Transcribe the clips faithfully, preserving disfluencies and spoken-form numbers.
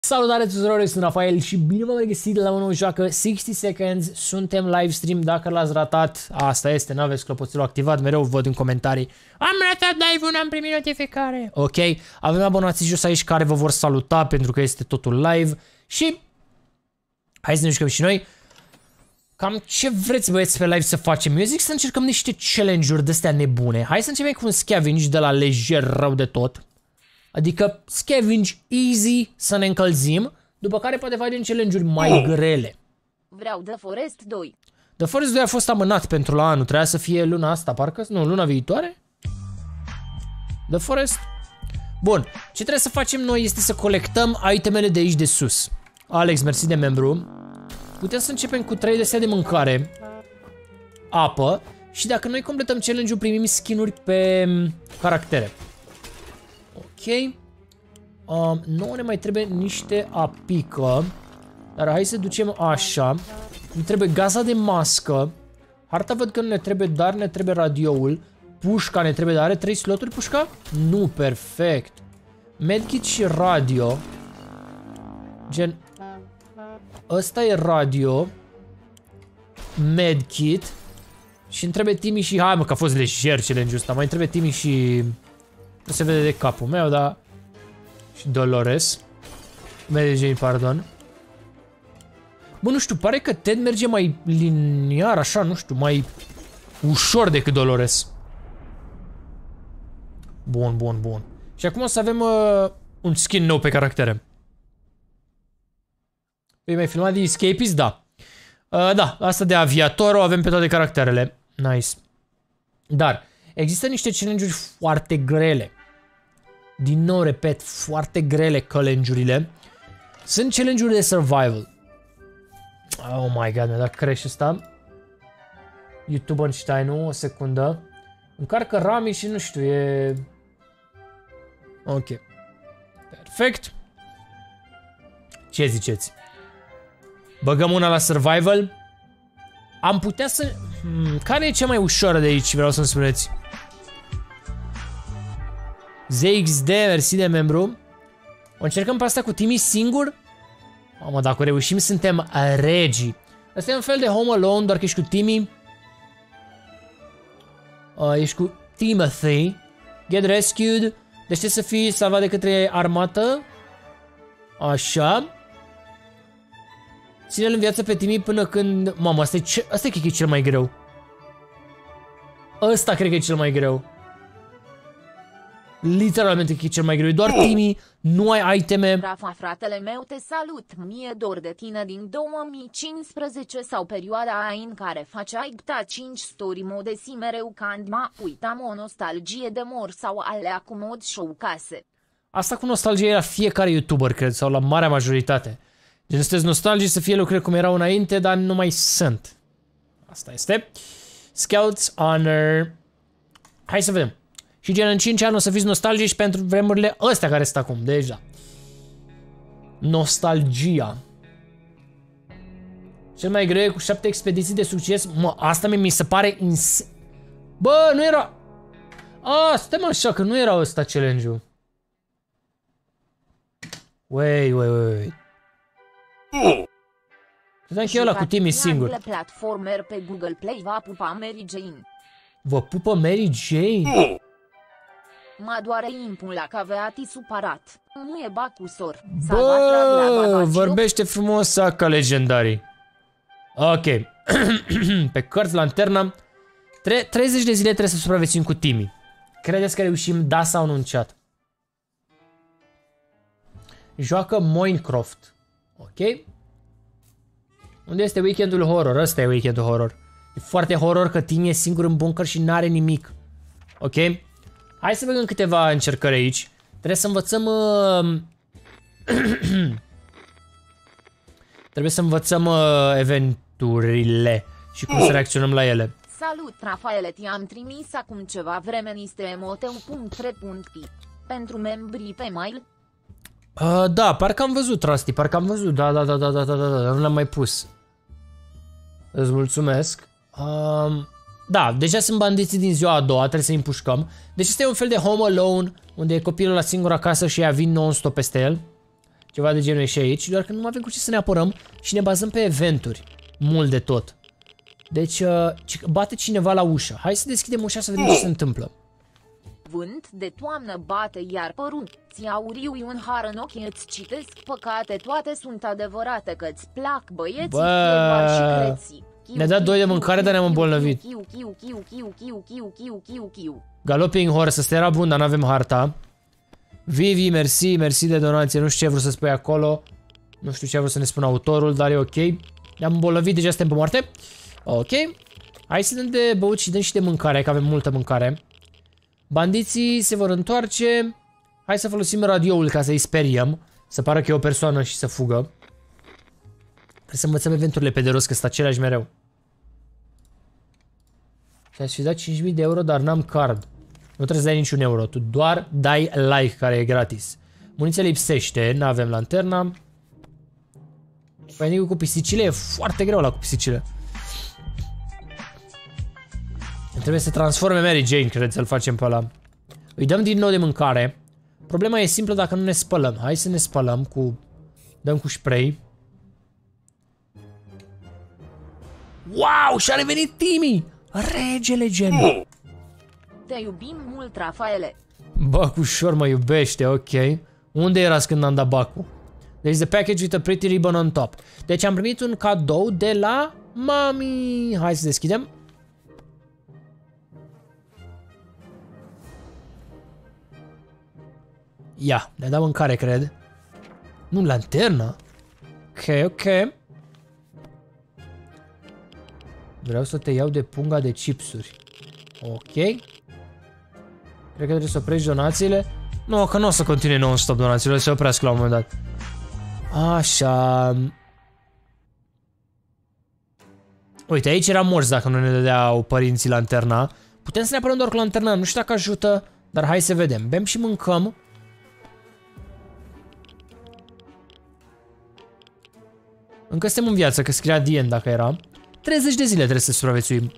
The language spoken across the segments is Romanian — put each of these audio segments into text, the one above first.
Salutare tuturor, eu sunt Rafael și bine v-am regăsit la o nouă joacă șaizeci seconds. Suntem live stream, dacă l-ați ratat, asta este, n-aveți clopoțelul activat, mereu văd în comentarii: am ratat live-ul, n-am primit notificare. Ok, avem abonații jos aici care vă vor saluta pentru că este totul live. Și hai să ne jucăm și noi. Cam ce vreți băieți pe live să facem? Eu zic să încercăm niște challenge-uri de-astea nebune. Hai să începem cu un scavenge de la lejer rău de tot. Adică scavenge easy, să ne încălzim, după care poate facem challenge-uri mai grele. Vreau The Forest doi. The Forest doi a fost amânat pentru la anul, trebuia să fie luna asta, parcă? Nu, luna viitoare? The Forest? Bun, ce trebuie să facem noi este să colectăm itemele de aici de sus. Alex, mersi de membru. Putem să începem cu trei de astea de mâncare, apă, și dacă noi completăm challenge-ul primim skin-uri pe caractere. Ok. Um, nouă ne mai trebuie niște apică. Dar hai să ducem așa. Ne trebuie gaza de mască. Harta văd că nu ne trebuie, dar ne trebuie radioul. Pușca ne trebuie, dar are trei sloturi pușca? Nu, perfect. Medkit și radio. Gen, ăsta e radio. Medkit. Și îmi trebuie Timmy și... Hai mă, că a fost lejer challenge-ul ăsta. Mai trebuie Timmy și... Nu se vede de capul meu, dar... Și Dolores. Mary Jane, pardon. Bă, nu știu, pare că Ted merge mai liniar, așa, nu știu, mai ușor decât Dolores. Bun, bun, bun. Și acum o să avem uh, un skin nou pe caractere. Păi mai filmat de Escapist? Da. Uh, da, asta de aviator o avem pe toate caracterele. Nice. Dar există niște challenge-uri foarte grele. Din nou, repet, foarte grele challenge-urile. Sunt challenge-uri de survival. Oh my god, mi-a dat crash ăsta. YouTubenstein-ul, o secundă. Încarcă Rami și nu știu, e... Ok. Perfect. Ce ziceți? Băgăm una la survival. Am putea să... Hmm, care e cea mai ușoară de aici, vreau să-mi spuneți? Z X D, mersi de membru. O încercăm pe asta cu Timmy singur? Mamă, dacă reușim, suntem regii. Asta e un fel de Home Alone, doar că ești cu Timmy. Uh, ești cu Timothy. Get rescued. Deci trebuie să fii salvat de către armată. Așa. Ține-l în viață pe Timmy până când... Mamă, asta e, ce... asta e cred că e cel mai greu. Ăsta cred că e cel mai greu. Literalmente că e cel mai greu. Doar Timmy, nu ai iteme. Rafa, fratele meu, te salut. Mie dor de tine din două mii cincisprezece sau perioada aia în care faceai gta cinci story modesi mereu când mă uitam o nostalgie de mor sau alea cu mod show case. Asta cu nostalgie era fiecare YouTuber, cred, sau la marea majoritate. Gen, sunteți nostalgici să fie lucruri cum erau înainte, dar nu mai sunt. Asta este. Scouts Honor. Hai să vedem. Și gen în cinci ani o să fiți nostalgici pentru vremurile astea care sunt acum, deja. Nostalgia. Cel mai greu e cu șapte expediții de succes. Mă, asta mi se pare ins... Bă, nu era... A, stai așa, că nu era ăsta challenge-ul. Wait, wait, wait. Credeam că e ăla cu Timmy singur. Platformer pe Google Play va pupa Mary Jane. Vă pupă Mary Jane? Mă doare impul la caveati supărat. Nu e bacusor. Bă, vorbește frumos, ca legendarii. Ok. Pe cărți, lanterna. Tre treizeci de zile trebuie să supraviețuim cu Timmy. Credeți că reușim, da sau nu în chat? Joacă Minecraft. Ok. Unde este weekendul horror? Ăsta e weekendul horror. E foarte horror că Timmy e singur în bunker și n-are nimic. Ok. Hai să vedem câteva încercări aici. Trebuie să învățăm... Uh... Trebuie să învățăm uh, eventurile și cum să reacționăm la ele. Salut, Rafaele, ti-am trimis acum ceva vreme niște emoteu punct tre punct pi pentru membrii pe mail. Uh, da, parcă am văzut, Rusty, parcă am văzut. Da, da, da, da, da, da, da, da, nu l-am mai pus. Îți mulțumesc. Um... Da, deja sunt bandiții din ziua a doua, trebuie să îi împușcăm. Deci este un fel de Home Alone, unde e copilul la singur acasă și ea vin non-stop peste el. Ceva de genul e și aici, doar că nu avem cu ce să ne apărăm și ne bazăm pe eventuri. Mult de tot. Deci, uh, bate cineva la ușă. Hai să deschidem ușa să vedem ce se întâmplă. Vânt de toamnă bate iar părul, ți auriu un har în ochi, îți citesc păcate, toate sunt adevărate, că-ți plac băieții, doar și creții. Ne-a dat doi de mâncare, dar ne-am îmbolnăvit. Galloping Horse, ăsta era bun, dar n-avem harta. Vivi, mersi, mersi de donație, nu știu ce vreau să spui acolo. Nu știu ce vreau să ne spună autorul, dar e ok. Ne-am îmbolnăvit, deja suntem pe moarte. Ok. Hai să dăm de băut și dăm și de mâncare, că avem multă mâncare. Bandiții se vor întoarce. Hai să folosim radioul ca să-i speriem. Să pară că e o persoană și să fugă. Trebuie să învățăm eventurile pe de rost, că sunt aceleași mereu. Și-ați fi dat cinci mii de euro, dar n-am card. Nu trebuie să dai niciun euro, tu doar dai like, care e gratis. Muniția lipsește, n-avem lanterna. Păi cu pisicile e foarte greu la cu pisicile. Trebuie să transforme Mary Jane, cred, să-l facem pe ăla. Îi dăm din nou de mâncare. Problema e simplă dacă nu ne spălăm. Hai să ne spălăm cu... Dăm cu spray. Wow, și-a revenit Timmy! Regele gen! Te iubim mult, Rafaele. Bacu ușor mă iubește, ok. Unde erați când am dat Bacu? There is a package with a pretty ribbon on top. Deci am primit un cadou de la mami. Hai să deschidem. Ia, ne-a dat mâncare, cred. Nu, lanternă. Ok, ok. Vreau să te iau de punga de chipsuri. Ok. Cred că trebuie să oprești donațiile. Nu, că nu o să continue non-stop donațiile, o să se oprească la un moment dat. Așa. Uite, aici eram morți dacă nu ne dădeau părinții lanterna. Putem să ne apărăm doar cu lanterna, nu știu dacă ajută, dar hai să vedem. Bem și mâncăm. Încă suntem în viață, că scria D N dacă era. treizeci de zile trebuie să supraviețuim.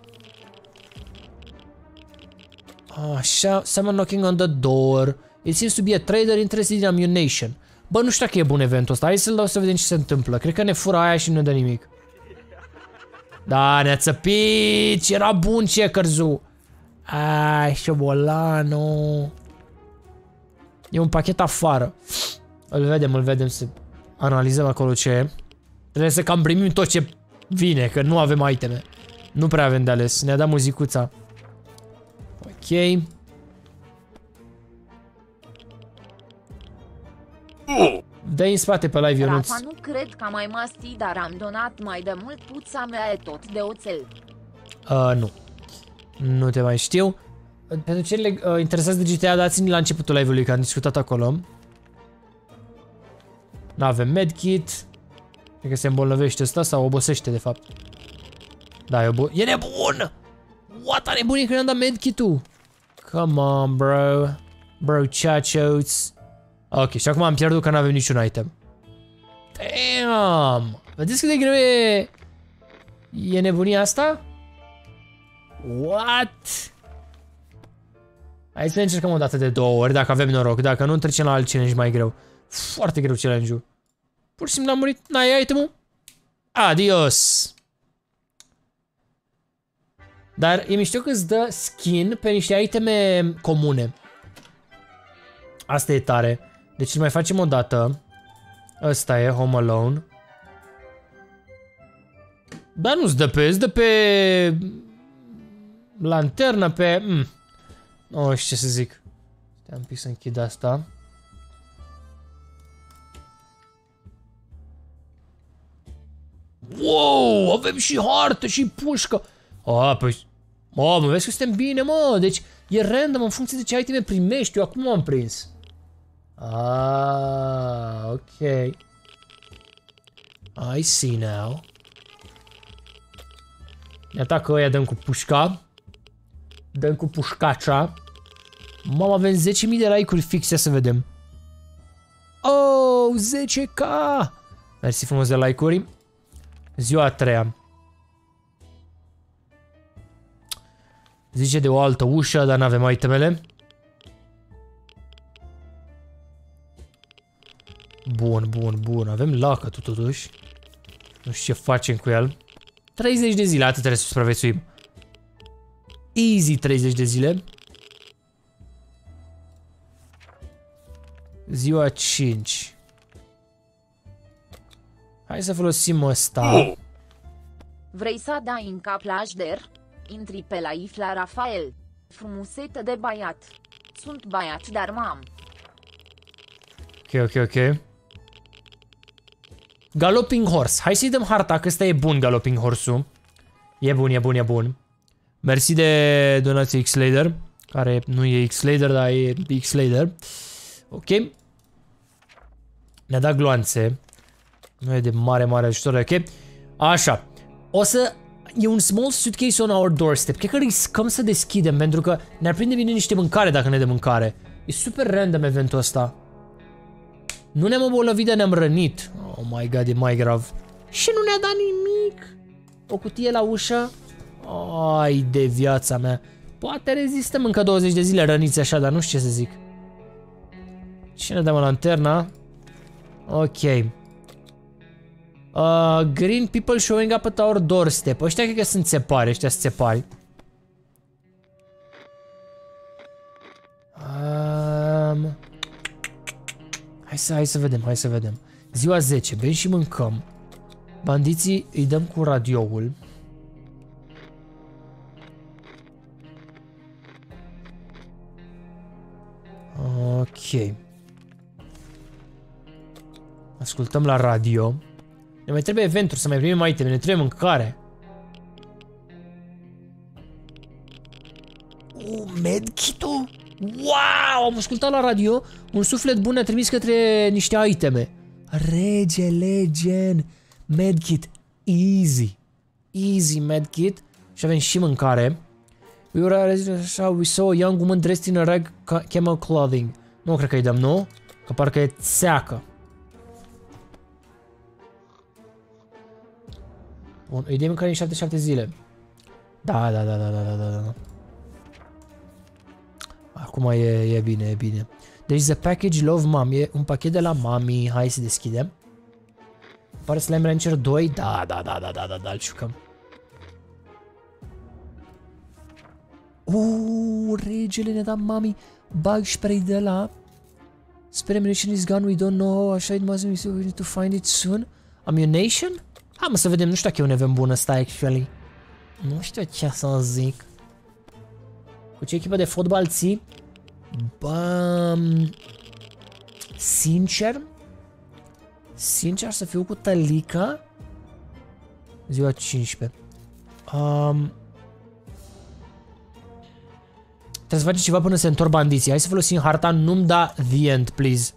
Așa, someone knocking on the door. It seems to be a trader interested in ammunition. Bă, nu știu dacă e bun eventul ăsta. Hai să-l dau să vedem ce se întâmplă. Cred că ne fură aia și nu ne dă nimic. Da, ne-a țăpit. Era bun checker-zu. Ai, șobolano. E un pachet afară. Îl vedem, îl vedem, să analizăm acolo ce e. Trebuie să cam primim tot ce vine, că nu avem iteme. Nu prea avem de ales. Ne-a dat muzicuța. Ok. Dă-i în spate pe live, Ionuț. Rafa, nu cred că am mai masti, dar am donat mai de mult, puța mea e tot de oțel. Uh, nu. Nu te mai știu. Pentru cei uh, interesați de G T A, dați-mi la începutul live-ului, că am discutat acolo. N-avem medkit. Cred că se îmbolnăvește ăsta sau obosește, de fapt. Da, e obo... E nebun! What, a nebunit că ne-am dat medkit-ul? Come on, bro. Bro, chachos. Ok, și acum am pierdut că n-avem niciun item. Damn! Vedeți cât de greu e... E nebunia asta? What? Hai să ne încercăm o dată de două ori, dacă avem noroc. Dacă nu, trecem la alt challenge mai greu. Foarte greu challenge-ul. Pur și simplu am murit. N-ai item-ul? Adios! Dar e mișto că îți dă skin pe niște iteme comune. Asta e tare. Deci îl mai facem o dată. Ăsta e Home Alone. Dar nu-ți dă pe... îți dă pe... lanternă, pe... Mm. Nu știu ce să zic. Stai un pic să închid asta. Wow, avem și hartă și pușcă. A, păi... Mă, mă, vezi că suntem bine, mă. Deci e random în funcție de ce iteme primești. Eu acum am prins. Ah, ok. I see now. Ne atacă ăia, dăm cu pușca. Dăm cu pușcacea. Mamă, avem zece mii de like-uri fixe, să vedem. Oh, zece K! Mersi frumos de like-uri. Ziua a treia. Zice de o altă ușă, dar n-avem itemele. Bun, bun, bun. Avem lacătul totuși. Nu știu ce facem cu el. treizeci de zile, atât trebuie să supraviețuim. Easy treizeci de zile. Ziua cinci. Hai să folosim ăsta. Vrei să dai în cap la Așder? Intri pe la Ifla Rafael. Frumusetă de baiat. Sunt baiat, dar m-am. Ok, ok, ok. Galloping Horse. Hai să-i dăm harta, că ăsta e bun, Galloping Horse-ul. E bun, e bun, e bun. Mersi de donație X-Lader. Care nu e X-Lader, dar e X-Lader. Ok. Ne-a dat gloanțe. Nu e de mare, mare ajutor, ok? Așa. O să... E un small suitcase on our doorstep. Cred că riscăm să deschidem, pentru că ne-ar prinde bine niște mâncare dacă ne dă mâncare. E super random eventul ăsta. Nu ne-am obolăvit, dar ne-am rănit. Oh my god, e mai grav. Și nu ne-a dat nimic. O cutie la ușă. Ai de viața mea. Poate rezistăm încă douăzeci de zile răniți așa, dar nu știu ce să zic. Cine dă lanterna? Ok. Uh, green people showing up at our doorstep. Ăștia cred că sunt țepari, ăștia sunt țepari. Um... Hai să, hai să vedem, hai să vedem. Ziua zece, bem și mâncăm. Bandiții îi dăm cu radioul. Ok. Ascultăm la radio. Ne mai trebuie eventuri, să mai primim iteme, ne trebuie mâncare. Uh, medkit-ul? Wow! Am ascultat la radio. Un suflet bun ne-a trimis către niște iteme. Rege, legend. Medkit. Easy. Easy medkit. Și avem și mâncare. We were așa, we saw a young woman dressed in a rag camel clothing. Nu cred că îi dăm, nu? Că parcă e țeacă. Bun, îi dăm mâncare în șaptezeci și șapte zile. Da, da, da, da, da, da, da. Acum e, e bine, e bine. Deci the package love mom. E un pachet de la mami. Hai să deschidem. Pare Slime Rancher doi. Da, da, da, da, da, da, da, îl jucăm. Uuu, regele ne-a dat mami bug spray de la Experimentation is gone, we don't know. Așa, it must be, we need to find it soon. Ammunition? Hai mă să vedem, nu știu dacă e un event bun ăsta, actually. Nu știu ce să zic. Cu ce echipă de fotbal ții? Bă... Sincer? Sincer să fiu cu Tălica? Ziua cincisprezece. Um, trebuie să facem ceva până se întorc bandiții. Hai să folosim harta, nu-mi da the end, please.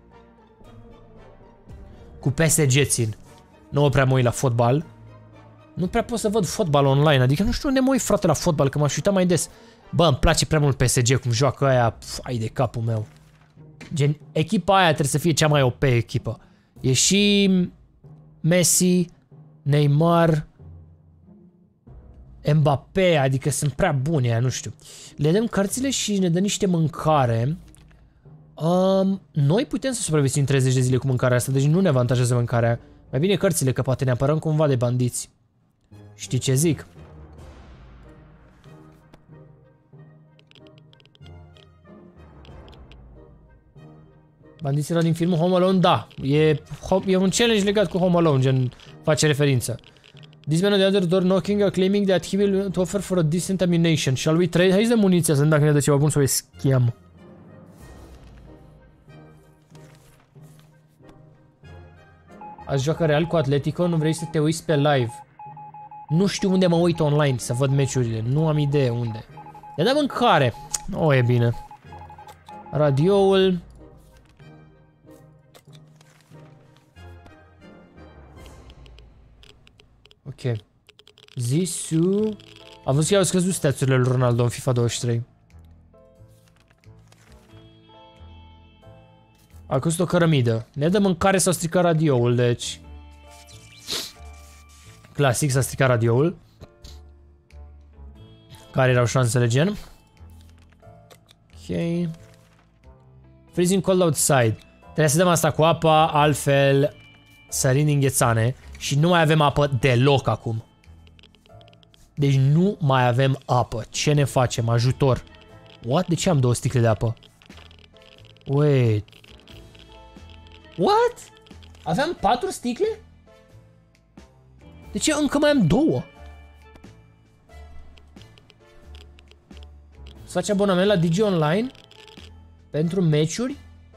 Cu P S G țin. Nu prea mă uit la fotbal. Nu prea pot să văd fotbal online. Adică nu știu unde mă uit, frate, la fotbal, că m-aș uita mai des. Bă, îmi place prea mult P S G cum joacă aia. Ai de capul meu. Gen, echipa aia trebuie să fie cea mai O P echipă. E și Messi, Neymar, Mbappé, adică sunt prea buni aia, nu știu. Le dăm cărțile și ne dă niște mâncare. Um, noi putem să supraviețuim treizeci de zile cu mâncarea asta, deci nu ne avantajează mâncarea. Mai bine cărțile, că poate ne apărăm cumva de bandiți. Știi ce zic? Bandiții erau din filmul Home Alone? Da. E, e un challenge legat cu Home Alone, gen face referință. This man on the other door knocking, uh, claiming that he will offer for a decent ammunition. Shall we trade? Hai să dăm muniția, să vedem dacă ne dă ceva bun sau e scam. Azi joacă Real cu Atletico, nu vrei să te uiți pe live. Nu știu unde mă uit online să văd meciurile, nu am idee unde. I-a dat mâncare. O, e bine. Radioul. Ok. Zisu. Am văzut că au scăzut stats-urile lui Ronaldo în FIFA douăzeci și trei. A căzut o cărămidă. Ne dă mâncare, s-a stricat radioul, deci... Clasic, s-a stricat radioul. Care erau șansele, gen? Ok. Freezing cold outside. Trebuie să dăm asta cu apa, altfel sărim din ghețane și nu mai avem apă deloc acum. Deci nu mai avem apă. Ce ne facem? Ajutor. What? De ce am două sticle de apă? Wait. What? Aveam patru sticle? De ce încă mai am două? Să faci abonament la Digi Online pentru meciuri?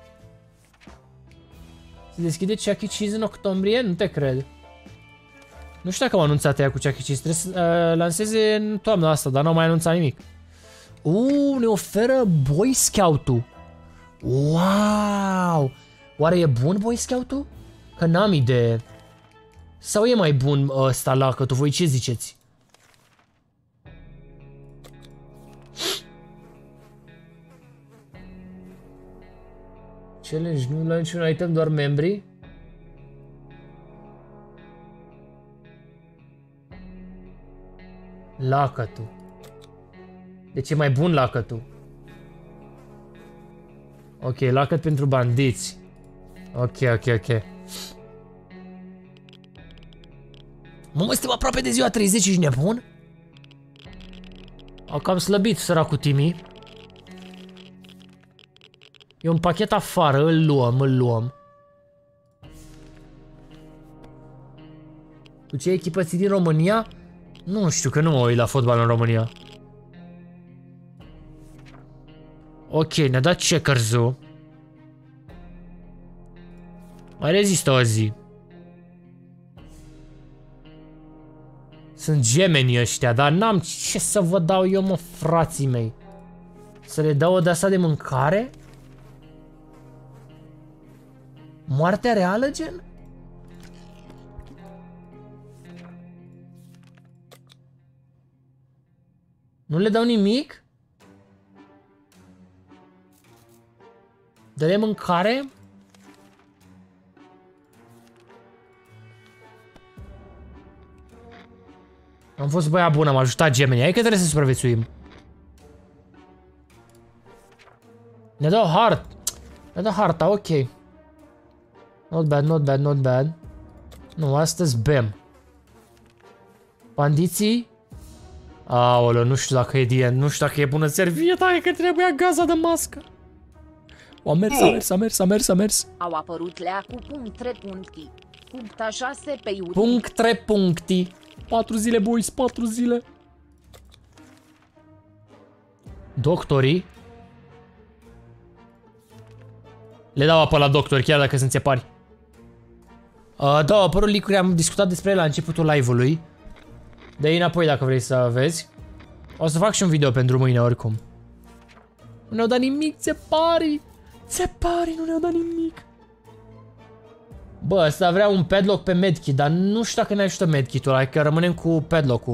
Se deschide Chuck E. Cheese în octombrie? Nu te cred. Nu știu dacă am anunțat ea cu Chuck E. Cheese. Trebuie să uh, lanseze în toamna asta, dar n-au mai anunțat nimic. Uuu, ne oferă Boy Scout-ul. Wow! Oare e bun Boy Scout-ul? Că n-am idee. Sau e mai bun ăsta lacătul? Voi ce ziceți? Challenge nu la niciun item, doar membrii? Lacătul. Deci e mai bun lacătul. Ok, lacăt pentru bandiți. Ok, ok, ok. Mă, suntem aproape de ziua treizeci, ești nebun? Au cam slăbit săracul Timi. E un pachet afară, îl luăm, îl luăm. Cu ce echipă ții din România? Nu știu, că nu mă uit la fotbal în România. Ok, ne-a dat checkers-ul. Mai rezistă o zi. Sunt gemeni ăștia, dar n-am ce să vă dau eu, mă, frații mei. Să le dau o de-asta de mâncare? Moartea reală, gen? Nu le dau nimic? Dă-le mâncare? Am fost băiat bun, am ajutat gemenii. Hai că trebuie să supraviețuim. Ne dau hart. Ne dau harta, ok. Not bad, not bad, not bad. Nu, astăzi bem. Bandiții? Aoleu, nu știu dacă e dien, nu știu dacă e bună servieta, e că trebuia gaza de mască. O, a mers, a mers, a mers, a mers, a mers. Au apărut lea cu punct trei puncti. Puncta șase pe YouTube. Punct trei puncti. Patru zile, boys, patru zile. Doctorii? Le dau apă la doctori, chiar dacă sunt țepari. Uh, da, au apărut leak-uri, am discutat despre ele la începutul live-ului. Dă-i înapoi dacă vrei să vezi. O să fac și un video pentru mâine oricum. Nu ne-au dat nimic, țeparii. Țeparii nu ne-au dat nimic. Bă, ăsta vrea un padlock pe medkit, dar nu știu dacă ne ajută medkit-ul, adică rămânem cu padlock-ul.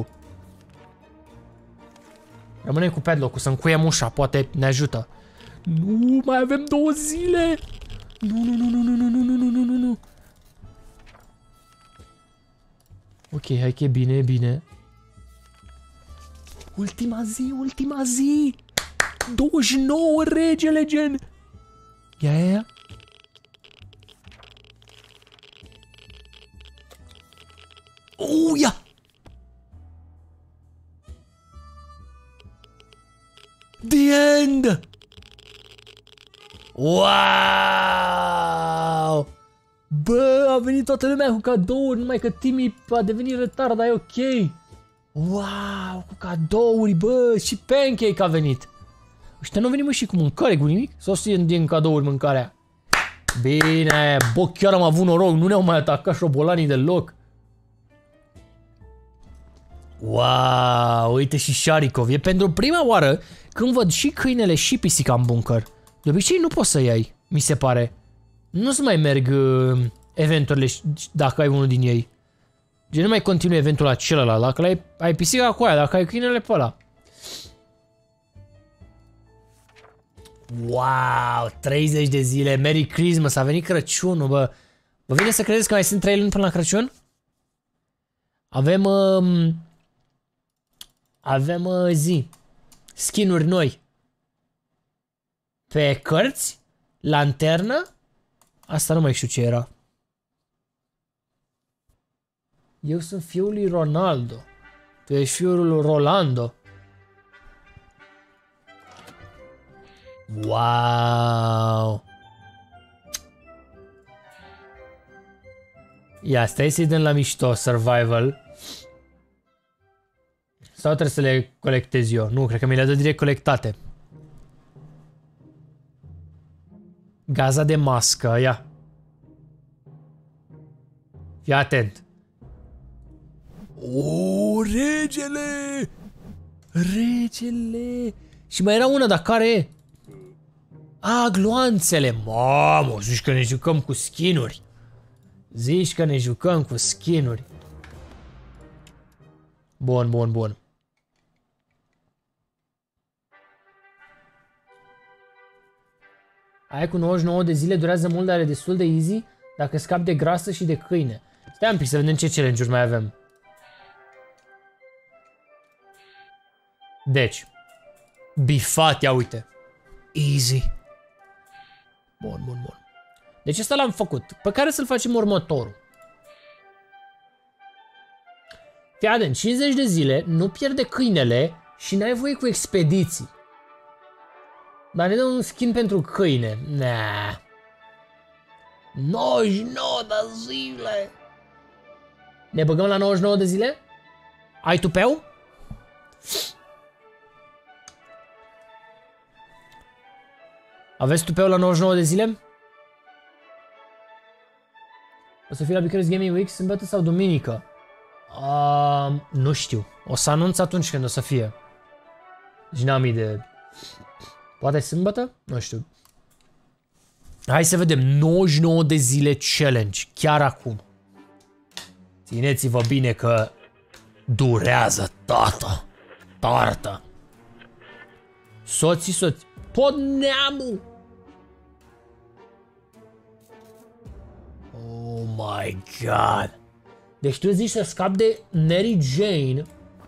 Rămânem cu padlock-ul, să încuiem ușa, poate ne ajută. Nu, mai avem două zile. Nu, nu, nu, nu, nu, nu, nu, nu, nu, nu, nu. Ok, hai că e bine, e bine. Ultima zi, ultima zi. douăzeci și nouă, regele, gen. Ia, ia, ia. Oh, ia. The end. Wow. Bă, a venit toată lumea cu cadouri, numai că Timi a devenit retard, dar e ok. Wow, cu cadouri, bă, și pancake a venit. Ăștia nu venim și cu mâncare, cu nimic? Sau să din cadouri mâncarea? Bine, bă, chiar am avut noroc, nu ne-au mai atacat șobolanii deloc. Wow, uite și Sharikov, e pentru prima oară când văd și câinele și pisica în bunker. De obicei nu poți să iei, mi se pare. Nu-ți mai merg uh, eventurile dacă ai unul din ei. Gen nu mai continui eventul acela, dacă ai, ai pisica cu aia, dacă ai câinele pe ăla. Wow, treizeci de zile, Merry Christmas, a venit Crăciunul, bă. Vă vine să credeți că mai sunt trei luni până la Crăciun? Avem, um, avem uh, zi, skin-uri noi. Pe cărți, lanternă Asta nu mai știu ce era. Eu sunt fiul lui Ronaldo. Tu ești fiul lui Rolando. Wow. Ia, stai să-i dăm la mișto survival. Sau trebuie să le colectez eu? Nu, cred că mi le dă direct colectate. Gaza de mască, ia. Fii atent. O, regele! Regele! Și mai era una, dar care e? A, gloanțele! Mamă, zici că ne jucăm cu skin-uri. Zici că ne jucăm cu skin-uri. Bun, bun, bun. Aia cu nouăzeci și nouă de zile durează mult, dar e destul de easy dacă scapi de grasă și de câine. Stai un pic să vedem ce challenge-uri mai avem. Deci. Bifat, ia uite. Easy. Bun, bun, bun. Deci ăsta l-am făcut. Pe care să-l facem următorul? Fii atent, cincizeci de zile, nu pierde câinele și n-ai voie cu expediții. Dar ne dă un skin pentru câine. Nah. nouăzeci și nouă de zile. Ne băgăm la nouăzeci și nouă de zile? Ai tupeu? Aveți tupeu la nouăzeci și nouă de zile? O să fie la Bucharest Gaming Week sâmbătă sau duminică? Uh, nu știu. O să anunț atunci când o să fie. Deci n-am idee. Poate sâmbătă? Nu știu. Hai să vedem. nouăzeci și nouă de zile challenge. Chiar acum. Țineți-vă bine că durează, tata. Tartă. Soții, soți. Tot neamul. Oh my god. Deci tu zici să scapi de Mary Jane.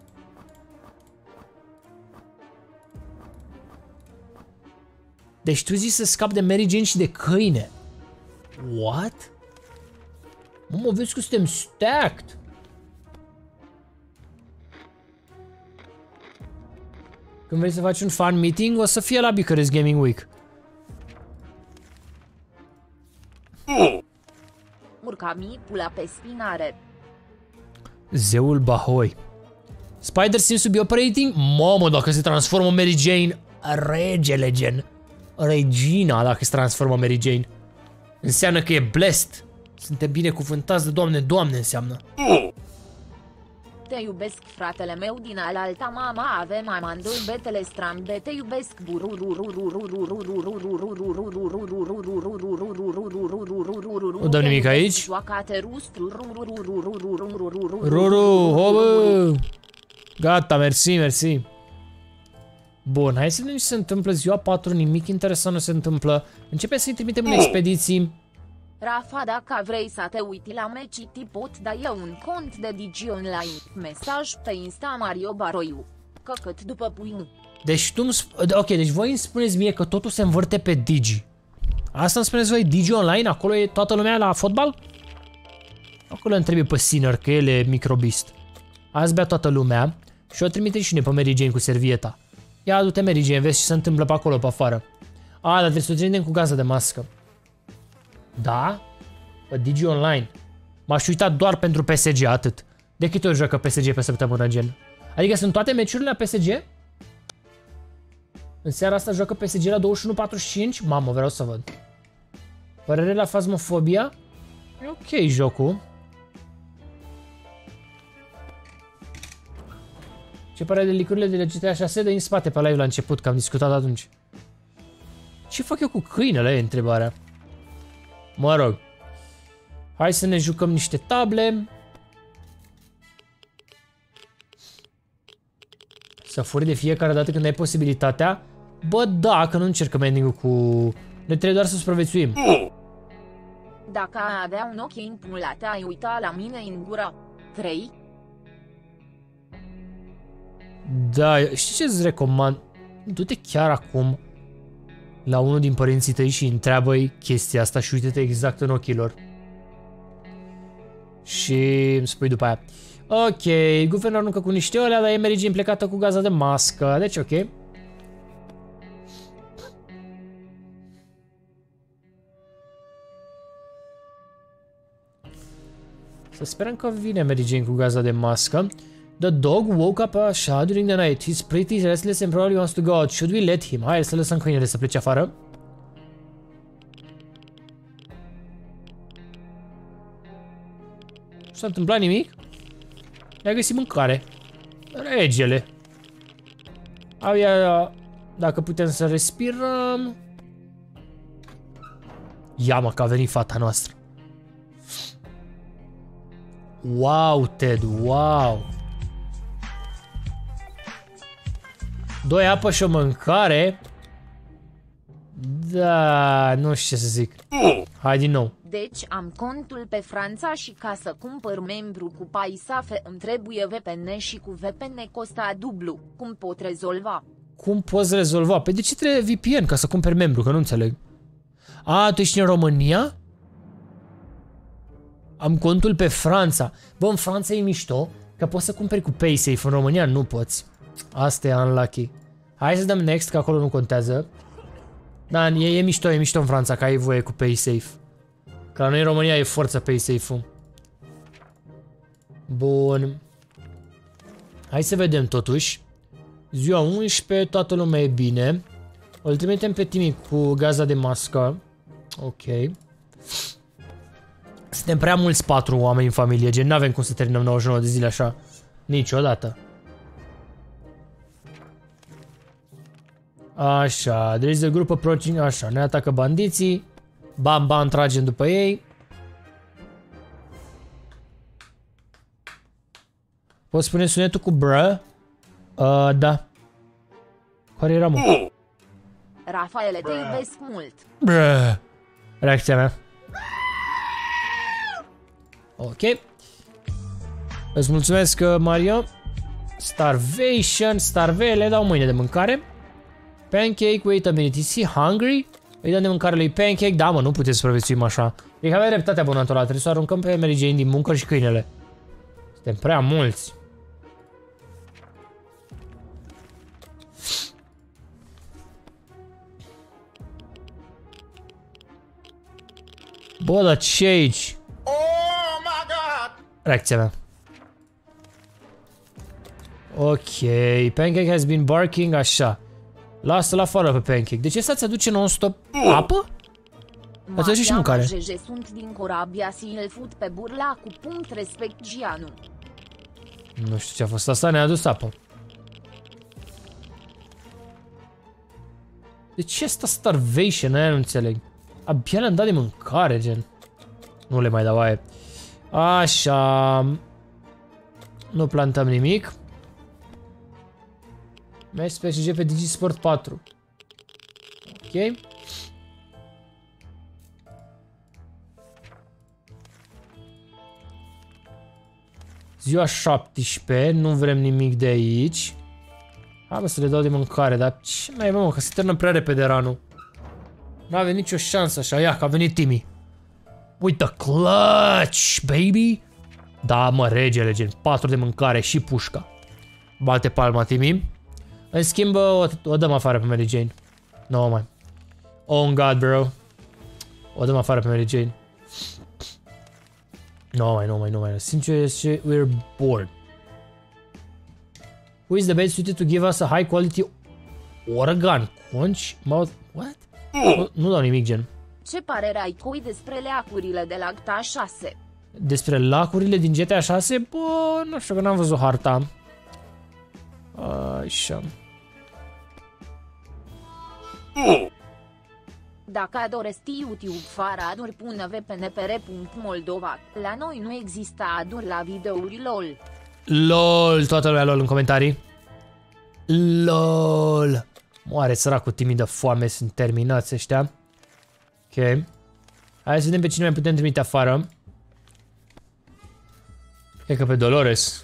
Deci tu zici să scapi de Mary Jane și de câine. What? Mă, vezi că suntem stacked. Când vrei să faci un fan meeting, o să fie la Bucharest Gaming Week. Urca-mi pula pe spinare. Zeul Bahoi. Spider seems to be operating? Mamă, dacă se transformă Mary Jane, regele gen. Regina, dacă se transformă Mary Jane. Înseamnă că e blessed. Suntem binecuvântați de Doamne, Doamne înseamnă. Te iubesc, fratele meu din alalta mama, avem amandul betele strambe, te iubesc Nu dăm nimic aici. Ruru, hobă. Gata, mersi, mersi. Bun, hai să vedem ce se întâmplă ziua patru, nimic interesant nu se întâmplă. Începe să-i trimitem în expediții. Rafa, dacă vrei să te uiti la meci, ti pot da eu un cont de Digi Online. Mesaj pe Insta Mario Baroiu. Căcăt după puiu. Deci tu ok, deci voi îmi spuneți mie că totul se învârte pe Digi. Asta îmi spuneți voi, Digi Online? Acolo e toată lumea la fotbal? Acolo îmi trebuie pe Sinner, că el e microbist. Azi bea toată lumea și o trimite și ne pe Mary Jane cu servieta. Ia adu-te Mary Jane, vezi ce se întâmplă pe acolo, pe afară. A, dar trebuie să o trimitem cu gaza de mască. Da? Pe Digi Online. M-aș uita doar pentru P S G, atât. De câte ori joacă P S G pe săptămână, gen? Adică sunt toate meciurile la P S G? În seara asta joacă P S G la douăzeci și unu patruzeci și cinci? Mamă, vreau să văd. Părere la Phasmophobia? E ok jocul. Ce pare de licurile de la G T A șase? De în spate pe live la început, că am discutat atunci. Ce fac eu cu câinele, e întrebarea. Mă rog. Hai să ne jucăm niște table. Să furi de fiecare dată când ai posibilitatea. Bă, da, că nu încercăm ending-ul cu... Noi trebuie doar să supraviețuim. Dacă ai avea un ochi în pula, te-ai uita la mine în gură. trei. Da, știi ce îți recomand? Du-te chiar acum la unul din părinții tăi și întreabă-i chestia asta și uite-te exact în ochii lor. Și îmi spui după aia, ok, guvernul aruncă cu niște olea, dar e Mary Jane plecată cu gaza de mască, deci ok. Să sperăm că vine Mary Jane cu gaza de mască. The dog woke up așa during the night. He's pretty restless and probably wants to go out. Should we let him? Hai să lăsăm câinele să plece afară. Nu s-a întâmplat nimic? Ne-a găsit mâncare. Regele. Abia dacă putem să respirăm. Ia mă că a venit fata noastră. Wow, Ted, wow. Doi apă și o mâncare. Da, nu știu ce să zic. Hai din nou. Deci am contul pe Franța și ca să cumpăr membru cu Paysafe îmi trebuie V P N și cu V P N costa dublu. Cum pot rezolva? Cum poți rezolva? Păi de ce trebuie V P N ca să cumperi membru? Că nu înțeleg. A, tu ești în România? Am contul pe Franța. Bă, în Franța e mișto, că poți să cumperi cu PaySafe. În România nu poți. Asta e unlucky. Hai să dăm next, că acolo nu contează. Da, e, e mișto, e mișto în Franța, că ai voie cu PaySafe. Că la noi în România e forță PaySafe-ul. Bun. Hai să vedem totuși. Ziua unsprezece, toată lumea e bine. Îl trimitem pe Timmy cu gaza de mască. Ok. Suntem prea mulți patru oameni în familie, gen n-avem cum să terminăm nouăzeci și nouă de zile așa. Niciodată. Așa, there is a group approaching, așa, ne atacă bandiții. Bam, bam, tragem după ei. Poți spune sunetul cu bră? Uh, da. Care era, mă? Rafaele, te iubesc mult. Bră. Reacția mea. Ok. Îți mulțumesc, Mario. Starvation, starvele, dau mâine de mâncare. Pancake, wait a minute, is he hungry? Îi dăm de mâncare lui Pancake, da mă, nu puteți să supraviețuim așa. E că avea dreptate abonatul ăla, trebuie să aruncăm pe Mary Jane din muncă și câinele. Suntem prea mulți. Bă, dar ce aici? Oh my god! Reacția mea. Ok, Pancake has been barking, așa. Lasă-l afară pe Pancake. De ce să-ți aduce non-stop apă? Ați aduce și mâncare. Sunt din Corabia și îl fut pe burla cu punct respect Gianu. Nu știu ce a fost asta, ne-a adus apă. De ce asta starvation? Aia nu înțeleg. Abia le-am dat de mâncare, gen. Nu le mai dau aia. Așa. Nu plantăm nimic. Mergi pe P S G pe Digisport patru. Ok. Ziua șaptesprezece, nu vrem nimic de aici. Hai bă să le dau de mâncare, dar ce mai e mă, că se termină prea repede ranul. N-avem nicio șansă așa, ia că a venit Timmy. Uite, clutch, baby. Da mă, regele, gen, patru de mâncare și pușca. Bate palma, Timmy. În schimb, o, o dăm afară pe Mary Jane. No, mai. Oh, God, bro. O dăm afară pe Mary Jane. No, mai, no, mai, no, mai. Sincer, we're bored. Who is the best suited to give us a high quality organ? Conch? Mouth? What? Nu, nu dau nimic, gen. Ce părere ai coi despre leacurile de la G T A șase? Despre lacurile din G T A șase? Bă, nu știu că n-am văzut harta. Așa. Dacă adoresti YouTube fără aduri, pune V P N pe re punct moldova. La noi nu există aduri la videouri LOL. LOL, toată lumea LOL în comentarii. LOL. Moare săracul Timmy de foame, sunt terminați ăștia. Ok. Hai să vedem pe cine mai putem trimite afară. Cred că pe Dolores.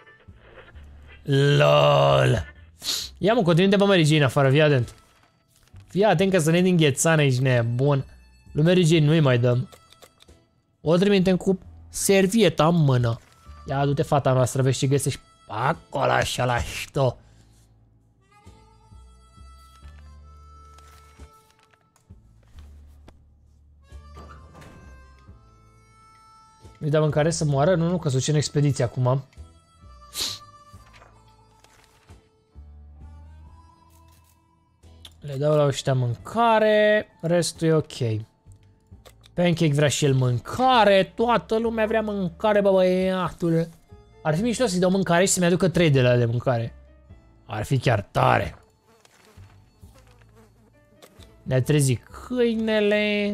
LOL. Ia mă, continui de pe Mary Jane afară, fii atent. Fii atent că să ne din ghețană, ești nebun. Lui Mary Jane nu-i mai dăm. O trimitem cu servieta în mână. Ia, du-te, fata noastră, vezi ce găsești acolo așa la șto. Nu-i dau mâncare să moară? Nu, nu, că s-o duce în expediție acum. Le dau la ăștia mâncare, restul e ok. Pancake vrea și el mâncare, toată lumea vrea mâncare, bă, băiatule. Ar fi mișto să-i dau mâncare și să-mi aducă trei de la de mâncare. Ar fi chiar tare. Ne-a trezit câinele.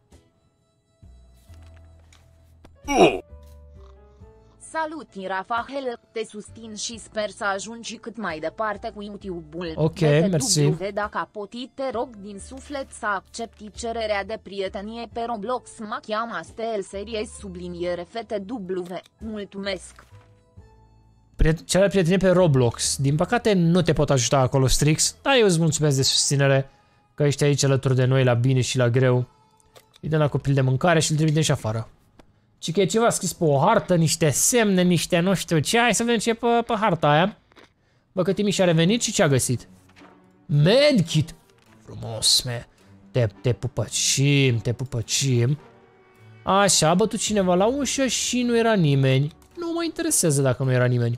Salut, Rafael, te susțin și sper să ajungi cât mai departe cu YouTube-ul. Ok, mersi. Dacă a potit, te rog din suflet să accepti cererea de prietenie pe Roblox. Mă cheamă Stel serie subliniere F T W. Mulțumesc. Cererea de prietenie pe Roblox. Din păcate nu te pot ajuta acolo, Strix, dar eu îți mulțumesc de susținere, că ești aici alături de noi la bine și la greu. Îi dăm la copil de mâncare și îl trimitem și afară. Și că e ceva scris pe o hartă, niște semne, niște nu știu ce. Hai să vedem ce e pe, pe harta aia. Bă, că Timi și-a revenit și ce a găsit? Medkit! Frumos, me. Te, te pupăcim, te pupăcim. Așa, a bătut cineva la ușă și nu era nimeni. Nu mă interesează dacă nu era nimeni.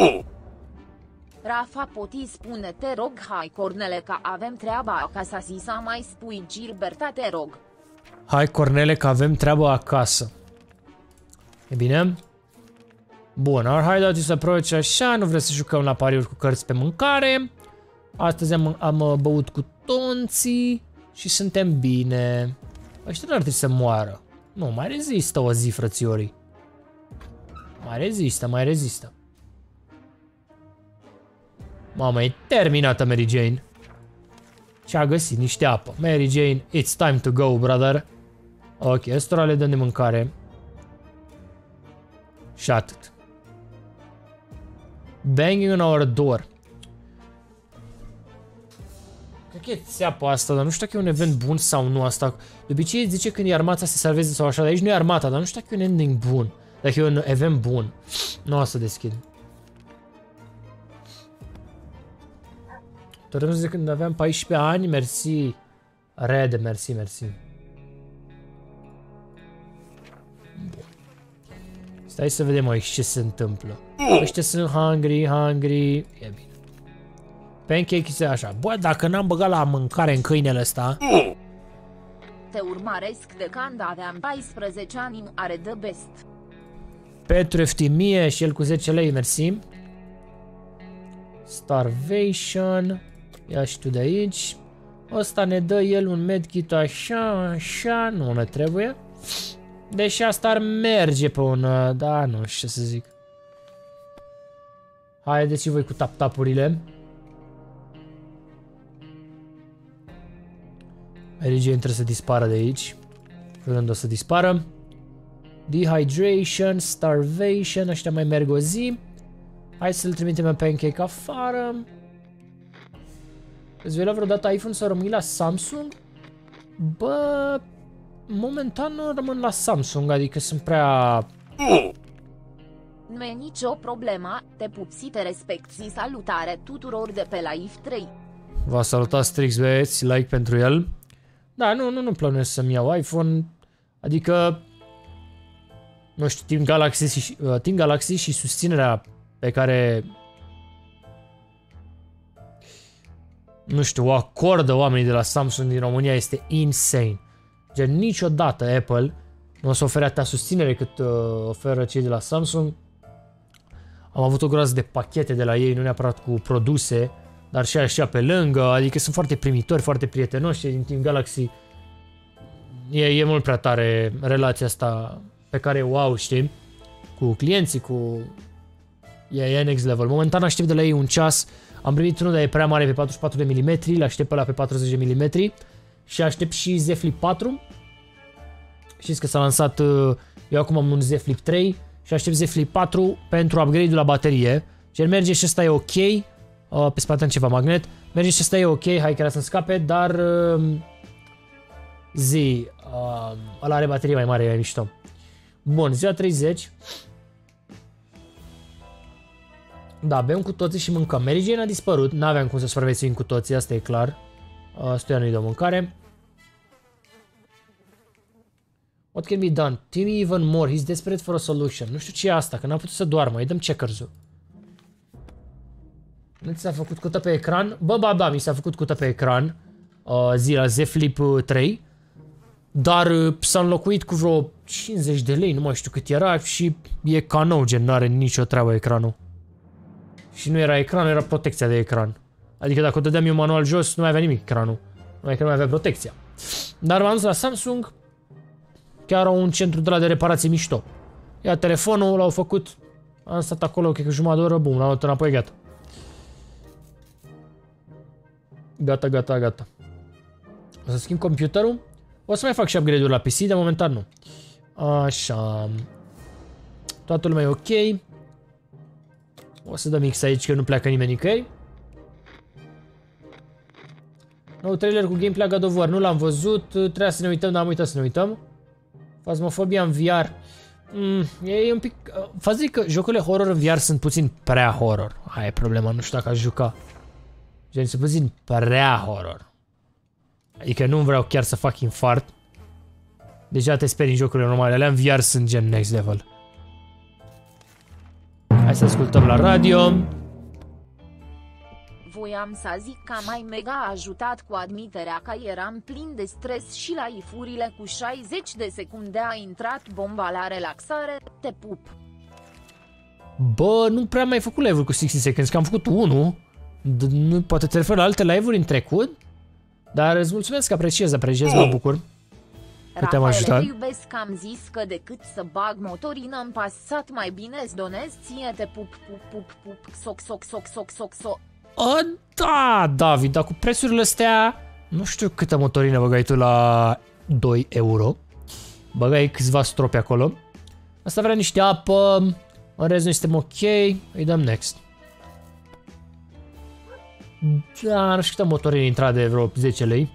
Rafa, poti spune, te rog, hai Cornele, că avem treaba acasă, si să mai spui Gilberta, te rog. Hai Cornele, că avem treabă acasă. E bine? Bun, our hideout is approach așa, nu vrem să jucăm la pariuri cu cărți pe mâncare. Astăzi am, am băut cu tonții și suntem bine. Ăștia nu ar trebui să moară. Nu, mai rezistă o zi, frățiorii. Mai rezistă, mai rezistă. Mamă, e terminată Mary Jane. Și-a găsit niște apă. Mary Jane, it's time to go, brother. Ok, ăstora le dăm de mâncare. Și atât. Banging on our door. Cred că e țeapă asta, dar nu știu dacă e un event bun sau nu asta. De obicei zice când e armata să se salveze sau așa, dar aici nu e armata, dar nu știu dacă e un ending bun. Dacă e un event bun. Nu o să deschid. Tot de când aveam paisprezece ani, mersi. Rede, mersi, mersi. Stai să vedem aici ce se întâmplă. Ăștia sunt hungry, hungry. E bine. Pancake este așa. Bă, dacă n-am băgat la mâncare în câinele ăsta. Te urmăresc de când aveam paisprezece ani, are the best. Petru Eftimie și el cu zece lei, mersi. Starvation. Ia și tu de aici. Ăsta ne dă el un medkit așa, așa. Nu ne trebuie. Deși asta ar merge pe un... Da, nu știu ce să zic. Haideți și voi cu tap-tapurile. Mary Jane trebuie să dispară de aici. Când o să dispară. Dehydration, starvation, ăștia mai merg o zi. Hai să-l trimitem pe Pancake afară. Îți vei lua vreodată iPhone să rămâi la Samsung? Bă... Momentan nu rămân la Samsung, adică sunt prea... Nu e nicio problemă, te pupsi, te respecti, salutare tuturor de pe Live trei. V-a salutat Strix, băieți, like pentru el. Da, nu, nu, nu plănuiesc să-mi iau iPhone, adică... Nu știu, Team Galaxy și, uh, Team Galaxy și susținerea pe care... Nu știu, o acordă oamenii de la Samsung din România este insane. Gen, niciodată Apple nu o să ofere atâta susținere cât uh, oferă cei de la Samsung. Am avut o groază de pachete de la ei, nu neapărat cu produse, dar și așa pe lângă, adică sunt foarte primitori, foarte prietenoși din Team Galaxy. E, e mult prea tare relația asta pe care o au, știi, cu clienții, cu... E, e next level. Momentan aștept de la ei un ceas, am primit unul, dar e prea mare pe patruzeci și patru de milimetri, l-aștept pe ăla pe patruzeci de milimetri. Și aștept și Z Flip patru. Știți că s-a lansat, eu acum am un Z Flip trei și aștept Z Flip patru pentru upgrade-ul la baterie. Cel merge și ăsta e ok. Uh, pe spate am ceva magnet. Merge și ăsta e ok, hai că era să-mi scape, dar... Uh, zi, uh, ăla are baterie mai mare, e mai mișto. Bun, ziua treizeci. Da, bem cu toții și mâncăm. Mary Jane a dispărut, n-aveam cum să supraviețuim cu toții, asta e clar. Uh, Stoia nu-i dă mâncare. What can be done? Timmy even more, he's desperate for a solution. Nu știu ce e asta, că n-am putut să doarmă, îi dăm checkers-ul. Nu ți s-a făcut cută pe ecran? Bă, ba, da, mi s-a făcut cută pe ecran. Uh, zi la Z Flip trei. Dar uh, s-a înlocuit cu vreo cincizeci de lei, nu mai știu cât era și e ca nou, gen, n-are nicio treabă ecranul. Și nu era ecranul, era protecția de ecran. Adică dacă o dădeam eu manual jos, nu mai avea nimic ecranul. Numai că nu mai avea protecția. Dar m-am dus la Samsung. Chiar au un centru de la de reparație mișto. Ia telefonul, l-au făcut. Am stat acolo, cred că jumătate de oră, bum, l-am luat înapoi, gata. Gata, gata, gata. O să schimb computerul. O să mai fac și upgrade-uri la P C, de momentan nu. Așa. Toată lumea e ok. O să dăm X aici, că nu pleacă nimeni nicăieri. Nou trailer cu gameplay God of War. Nu l-am văzut, trebuia să ne uităm, dar am uitat să ne uităm. Phasmophobia în V R. Mm, e un pic... Faza e că jocurile horror în V R sunt puțin prea horror. Aia e problema, nu știu dacă aș juca. Gen, sunt puțin prea horror. Adică nu vreau chiar să fac infart. Deja te sperii în jocurile normale. Alea în V R sunt gen next level. Hai să ascultăm la radio. Voiam să zic că mai mega ajutat cu admiterea că eram plin de stres și la ifurile cu șaizeci de secunde a intrat bomba la relaxare, te pup. Bă, nu prea am mai făcut live-uri cu șaizeci seconds, că am făcut unul. Nu, poate te referi la alte live-uri în trecut? Dar îți mulțumesc, apreciez, apreciez, mă bucur că te-am ajutat. Te iubesc, am zis că decât să bag motorină în Passat mai bine îți donez ție, te pup, pup, pup, pup, soc, soc, soc, soc, soc, soc. A, da, David, dar cu prețurile astea, nu știu câtă motorină băgai tu la doi euro. Băgai câțiva stropi acolo. Asta vrea niște apă, în rest noi suntem ok, îi dăm next. Da, nu știu câtă motorină intra de vreo zece lei.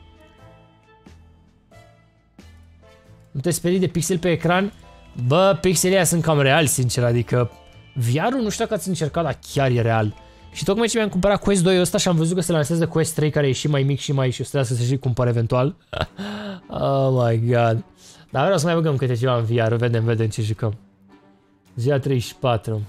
Nu te sperii de pixel pe ecran? Bă, pixelii aia sunt cam reali, sincer, adică V R-ul nu știu dacă ați încercat, dar chiar e real. Și tocmai ce mi-am cumpărat Quest doi ăsta și am văzut că se lansează Quest trei care e și mai mic și mai și o să trebuie să și cumpăr eventual. Oh my god. Dar vreau să mai băgăm câte ceva în V R, vedem, vedem ce jucăm. Ziua treizeci și patru.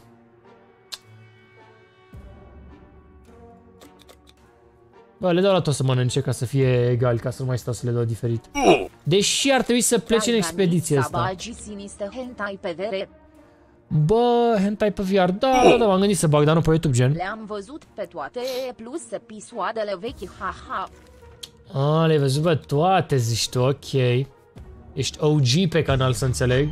Bă, le dau la tot să mănânce ca să fie egal, ca să nu mai stau să le dau diferit. Deși ar trebui să plece în expediție asta. Bă, hentai pe V R, da, da, da, m-am gândit să bag, dar nu pe YouTube, gen. Le-am văzut pe toate, plus episoadele vechi, haha. A, le-ai văzut pe toate, zici tu, ok. Ești O G pe canal, să înțeleg.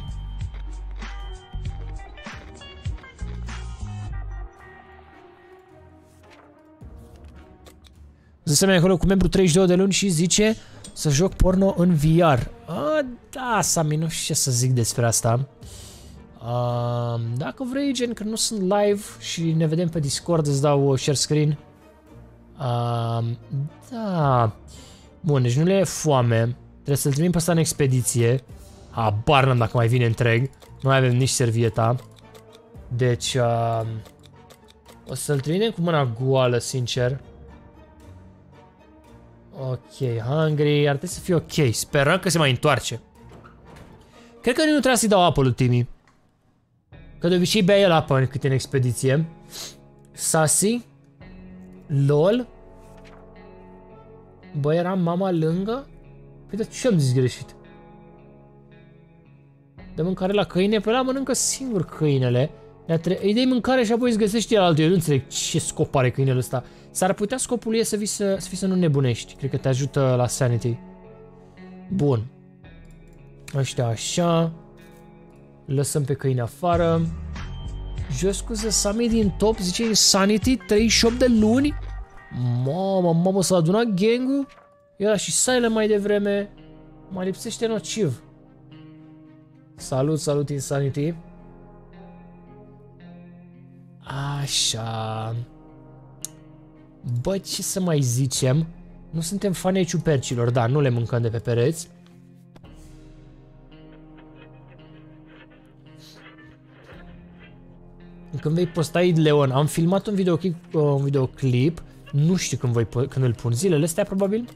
Zisem acolo cu membru treizeci și două de luni și zice să joc porno în V R. A, da, Sami, nu știu ce să zic despre asta. Uh, dacă vrei, gen, că nu sunt live și ne vedem pe Discord, îți dau share screen. Uh, da. Bun, deci nu le e foame. Trebuie să-l trimitem pe ăsta în expediție. Habar n-am dacă mai vine întreg. Nu mai avem nici servieta. Deci, uh, o să-l trimitem cu mâna goală, sincer. Ok, hungry, ar trebui să fie ok. Sperăm că se mai întoarce. Cred că nu trebuie să-i dau apă lui Timmy. Că de obicei bea el apă cât în expediție. Sassy. LOL. Bă, era mama lângă? Păi, dar ce am zis greșit? Dă mâncare la câine? Păi la mănâncă singur câinele. Îi dai mâncare și apoi îți găsești el altul. Eu nu înțeleg ce scop are câinele ăsta. S-ar putea scopul ei să fii să, să, fii să nu nebunești. Cred că te ajută la sanity. Bun. Ăștia așa. Lăsăm pe câine afară. Jos scuze, Sami din top zice Insanity, treizeci și opt de luni. Mamă, mamă, s-a adunat gang-ul. Era și Silent mai devreme. Mai lipsește nociv. Salut, salut Insanity. Așa. Bă, ce să mai zicem? Nu suntem fani ai ciupercilor, da, nu le mâncăm de pe pereți. Când vei posta Leon, am filmat un videoclip, un videoclip, nu știu când, voi, când îl pun, zilele astea probabil?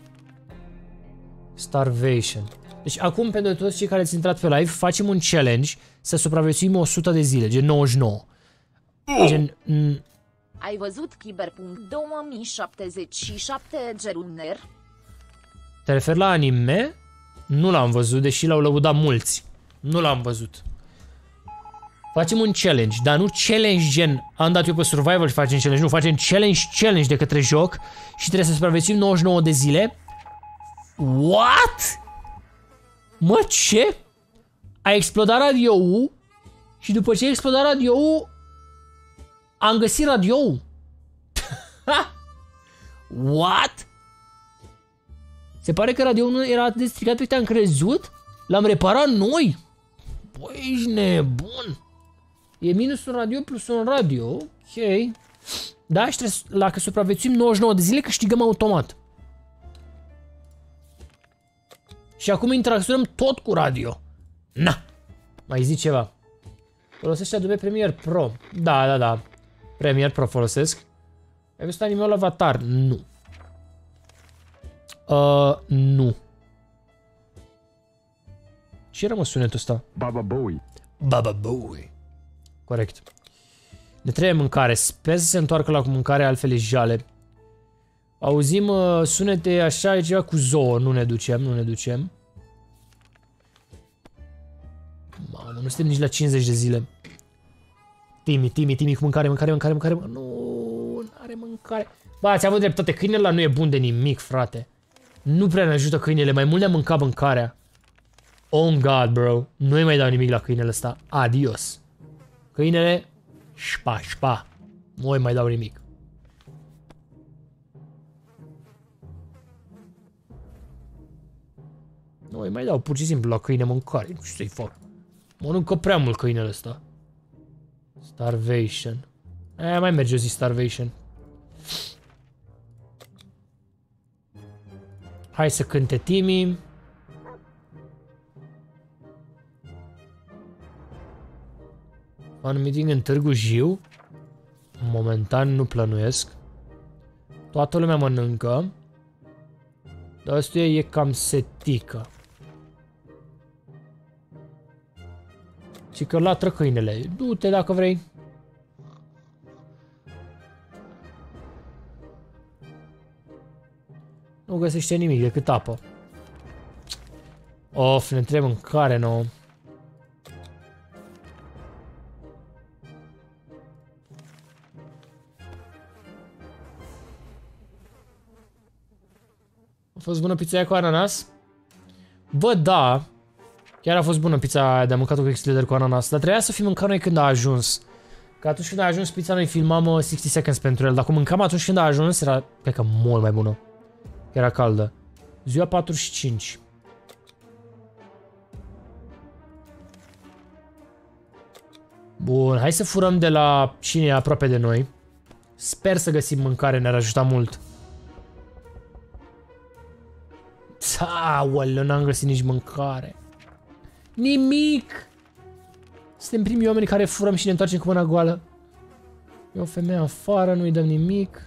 Starvation. Deci acum pentru toți cei care ați intrat pe live, facem un challenge să supraviețuim o sută de zile, gen nouăzeci și nouă. Gen... Ai văzut Cyberpunk două mii șaptezeci și șapte Gerunner? Te referi la anime? Nu l-am văzut, deși l-au lăudat mulți. Nu l-am văzut. Facem un challenge, dar nu challenge gen am dat eu pe survival și facem challenge, nu, facem challenge challenge de către joc și trebuie să supraviețuim nouăzeci și nouă de zile. What? Mă, ce? A explodat radioul și după ce a explodat radioul am găsit radioul. What? Se pare că radioul nu era atât de stricat pe cât am crezut? L-am reparat noi? Băi, ești nebun. E minus un radio plus un radio. Ok. Da, și trebuie, la că supraviețuim nouăzeci și nouă de zile câștigăm automat. Și acum interacționăm tot cu radio. Na. Mai zic ceva. Folosește Adobe Premiere Pro. Da, da, da. Premiere Pro folosesc. Ai văzut anime-ul Avatar? Nu. Uh, nu. Ce era mă sunetul ăsta? Baba Bowie. Baba Bowie. Corect. Ne trebuie mâncare. Sper să se întoarcă la mâncare, altfel e jale. Auzim uh, sunete așa, e ceva cu zoo. Nu ne ducem, nu ne ducem. Mamă, nu suntem nici la cincizeci de zile. Timi, Timi, Timi, cu mâncare, mâncare, mâncare, mâncare. Nu, nu are mâncare. Ba, ți-am avut dreptate, câinele ăla nu e bun de nimic, frate. Nu prea ne ajută câinele, mai mult ne-a mâncat mâncarea. Oh God, bro. Nu-i mai dau nimic la câinele ăsta. Adios. Câinele, șpa, șpa. Nu-i mai dau nimic. Nu-i mai dau pur și simplu la câine mâncare. Nu știu să-i fac. Mănâncă prea mult câinele ăsta. Starvation. Aia mai merge o zi Starvation. Hai să cânte Timi. Fan meeting în Târgu Jiu. Momentan nu plănuiesc. Toată lumea mănâncă. Dar ăsta e cam setică. Și că latră câinele. Du-te dacă vrei. Nu găsește nimic decât apă. Of, ne trebuie mâncare nouă. A fost bună pizza aia cu ananas? Bă, da. Chiar a fost bună pizza aia de mâncat cu X-Leader cu ananas. Dar trebuia să fi mâncat noi când a ajuns. Că atunci când a ajuns pizza noi filmam sixty seconds pentru el. Dar cum mâncam atunci când a ajuns era, cred că, mult mai bună. Era caldă. Ziua patruzeci și cinci. Bun, hai să furăm de la cine e aproape de noi. Sper să găsim mâncare, ne-ar ajuta mult. Aoleu, n-am găsit nici mâncare. Nimic! Suntem primii oameni care furăm și ne întoarcem cu mâna goală. E o femeie afară, nu-i dăm nimic.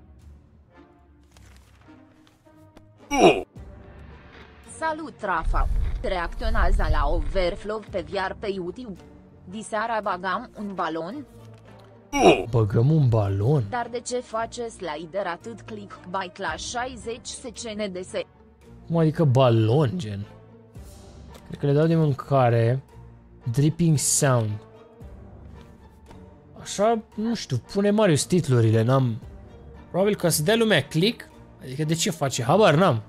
Salut, Rafa! Reacționează la Overflow pe V R pe YouTube. Diseara bagam un balon. Băgăm un balon? Dar de ce face slider atât clickbait la șaizeci secunde de se... Cum adică balon, gen? Cred că le dau de mâncare. Dripping sound. Așa, nu știu, pune Marius titlurile, n-am... Probabil ca să dea lumea click. Adică de ce face? Habar n-am.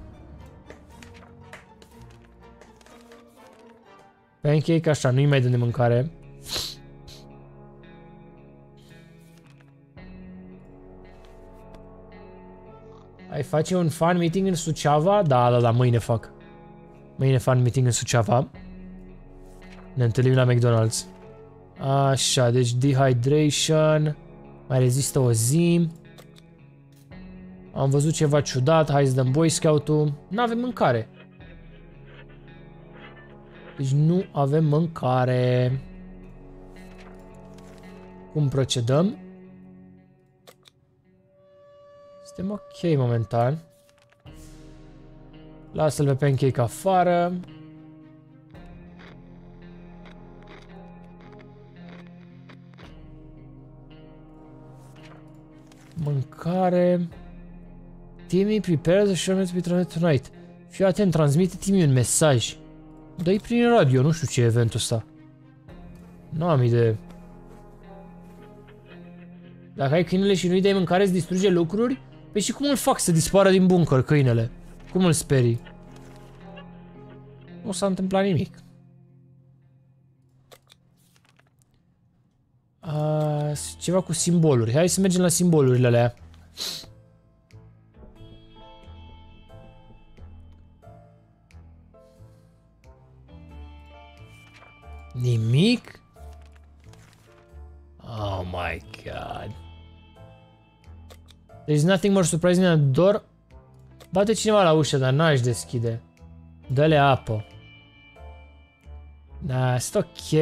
Pancake, așa, nu-i mai dăm de mâncare. Ai face un fan meeting în Suceava? Da, da, da, mâine fac. Mâine fan meeting în Suceava. Ne întâlnim la McDonald's. Așa, deci dehydration. Mai rezistă o zi. Am văzut ceva ciudat, hai să dăm Boy Scout-ul. N-avem mâncare. Deci nu avem mâncare. Cum procedăm? Suntem ok momentan. Lasă-l pe Pancake afară. Mâncare. Timmy, prepare the show to be transmitted tonight. Fii atent, transmite Timmy un mesaj. Dă-i prin radio, nu știu ce e eventul ăsta. Nu am idee. Dacă ai câinele și nu-i dai mâncare, îți distruge lucruri? Păi și cum îl fac să dispară din bunker câinele? Cum îl sperii? Nu s-a întâmplat nimic. A, ceva cu simboluri. Hai să mergem la simbolurile alea. Nimic? Oh my god. There's nothing more surprising than a door. Bate cineva la ușă, dar n-aș deschide. Dă-le apă. Da, sunt ok.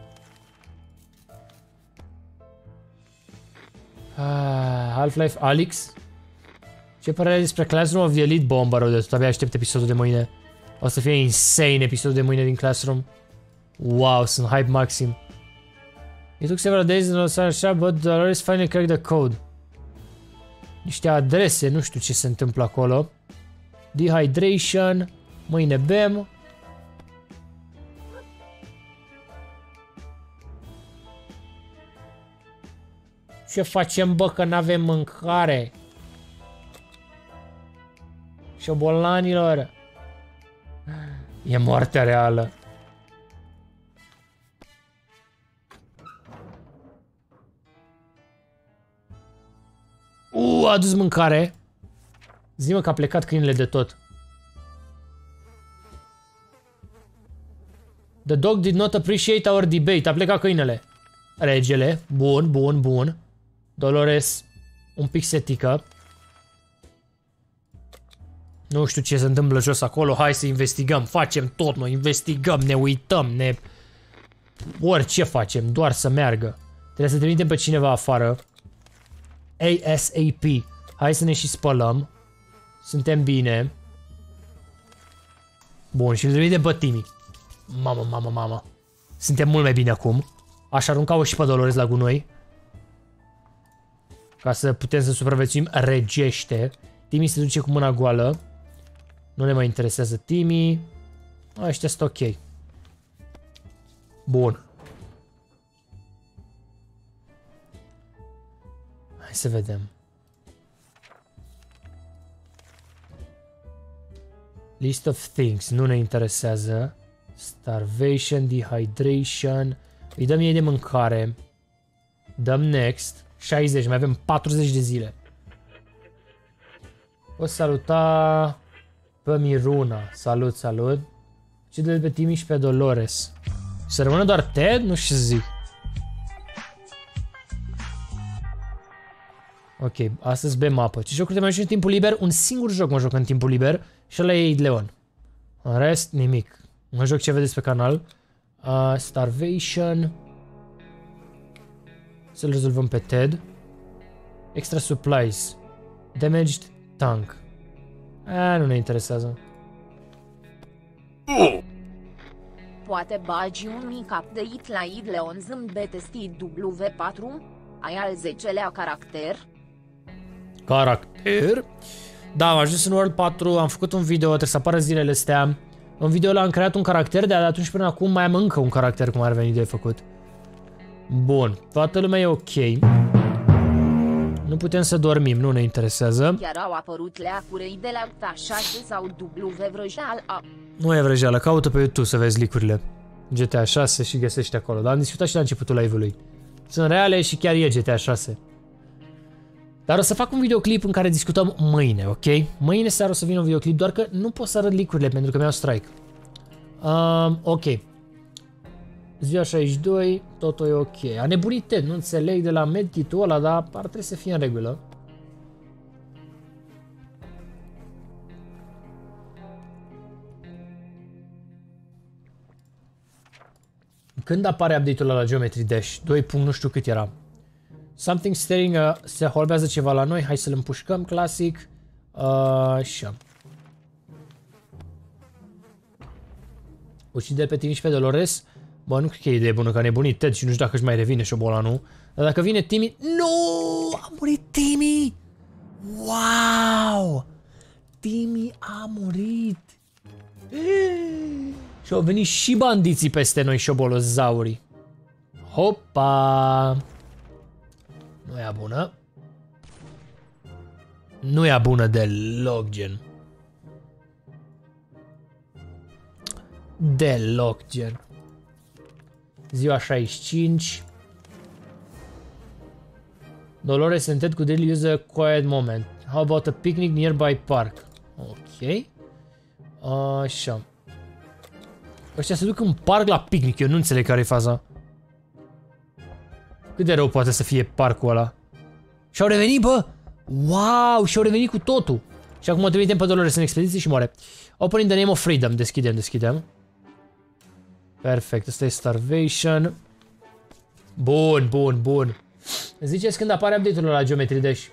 Ah, Half-Life Alyx. Ce părere despre Classroom of the Elite Bomb, rău de tot, abia aștept episodul de mâine. O să fie insane episodul de mâine din Classroom. Wow, sunt hype maxim. It took several days and all așa, but Dolores finally cracked the code. Niște adrese, nu știu ce se întâmplă acolo. Dehydration. Mâine bem. Ce facem, bă, că n-avem mâncare? Șobolanilor. E moartea reală. Uuu, a adus mâncare. Zi-mă că a plecat câinele de tot. The dog did not appreciate our debate. A plecat câinele. Regele. Bun, bun, bun. Dolores. Un pic setică. Nu știu ce se întâmplă jos acolo. Hai să investigăm. Facem tot noi. Investigăm, ne uităm, ne... Orice facem, doar să meargă. Trebuie să trimitem pe cineva afară. A S A P. Hai să ne și spălăm. Suntem bine. Bun, și îl trimitem pe Timmy. Mamă, mamă, mamă. Suntem mult mai bine acum. Aș arunca-o și pe Dolores la gunoi. Ca să putem să supraviețuim regește. Timmy se duce cu mâna goală. Nu ne mai interesează Timmy. Ăștia sunt ok. Bun. Hai să vedem. List of things. Nu ne interesează. Starvation, dehydration. Îi dăm ei de mâncare. Dăm next. șaizeci. Mai avem patruzeci de zile. O saluta pe Miruna. Salut, salut. Ce de pe Timmy și pe Dolores. Să rămână doar Ted? Nu știu ce să zic. Ok, astăzi bem apă. Ce jocuri te mai joci în timpul liber? Un singur joc mă joc în timpul liber și ăla e Leon. În rest, nimic. Mă joc ce vedeți pe canal. Uh, Starvation. Să-l rezolvăm pe Ted. Extra supplies. Damaged tank. A, nu ne interesează. Poate bagi un mic update la id Leon zâmbete S T W patru? Ai al zecelea caracter? Caracter? Da, am ajuns în World patru, am făcut un video, trebuie să apară zilele astea. În video ăla am creat un caracter, de atunci până acum mai am încă un caracter cum ar veni de făcut. Bun, toată lumea e ok. Nu putem să dormim, nu ne interesează. Chiar au apărut leacurei de la G T A șase sau W vrăjeala. Nu e vrăjeală, caută pe YouTube să vezi licurile. G T A șase și găsești acolo, dar am discutat și la începutul live-ului. Sunt reale și chiar e G T A șase. Dar o să fac un videoclip în care discutăm mâine, ok? Mâine seara o să vină un videoclip, doar că nu pot să arăt licurile pentru că mi-au strike. Um, ok. Ziua șaizeci și doi, totul e ok. A nebunit Ted, nu înțeleg de la medkit-ul ăla, dar ar trebui să fie în regulă. Când apare update-ul ăla la Geometry Dash? doi. Nu știu cât era. Something staring, uh, se holbează ceva la noi. Hai să-l împușcăm, clasic. Uh, așa. Ucide pe Timmy și pe Dolores. Bă, nu cred că e idee bună, că a nebunit Ted și nu știu dacă își mai revine șobola, nu? Dar dacă vine Timmy... Nu! A murit Timmy! Wow! Timmy a murit! Și au venit și bandiții peste noi, șobolozaurii. Hopa! Nu e bună. Nu e bună deloc, gen. Deloc, gen. Ziua șaizeci și cinci. Dolores and Ted could really use a quiet moment. How about a picnic nearby park? Ok. Așa. Ăștia se duc în parc la picnic. Eu nu înțeleg care e faza. Cât de rău poate să fie parcul ăla? Și-au revenit, bă! Wow! Și-au revenit cu totul. Și acum trimitem pe Dolores în expediție și moare. Opening the name of freedom. Deschidem, deschidem. Perfect. Asta e starvation. Bun, bun, bun. Ziceți când apare update-ul la Geometry Dash.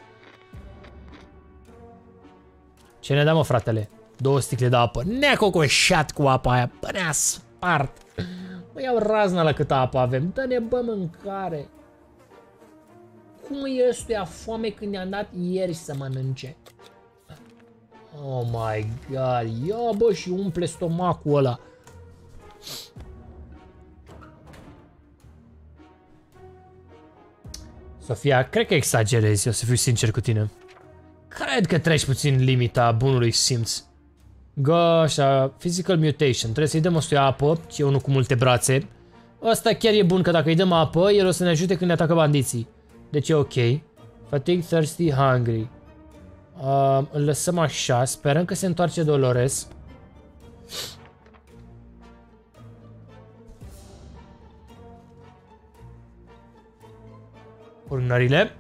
Ce ne dă, mă, fratele? Două sticle de apă. Ne-a cocoșat cu apa aia. Bă, ne-a spart. Mă iau razna la câtă apă avem. Dă-ne, bă, mâncare. Cum e ăstuia foame când ne-am dat ieri să mănânce? Oh my god. Ia, bă, și umple stomacul ăla. Sofia, cred că exagerezi, o să fiu sincer cu tine. Cred că treci puțin limita bunului simț. Așa, physical mutation. Trebuie să-i dăm ăstuia apă, și unul cu multe brațe. Ăsta chiar e bun, că dacă îi dăm apă, el o să ne ajute când ne atacă bandiții. Deci e ok. Fatigue, thirsty, hungry. Uh, îl lăsăm așa, sperăm că se întoarce Dolores. Urmările.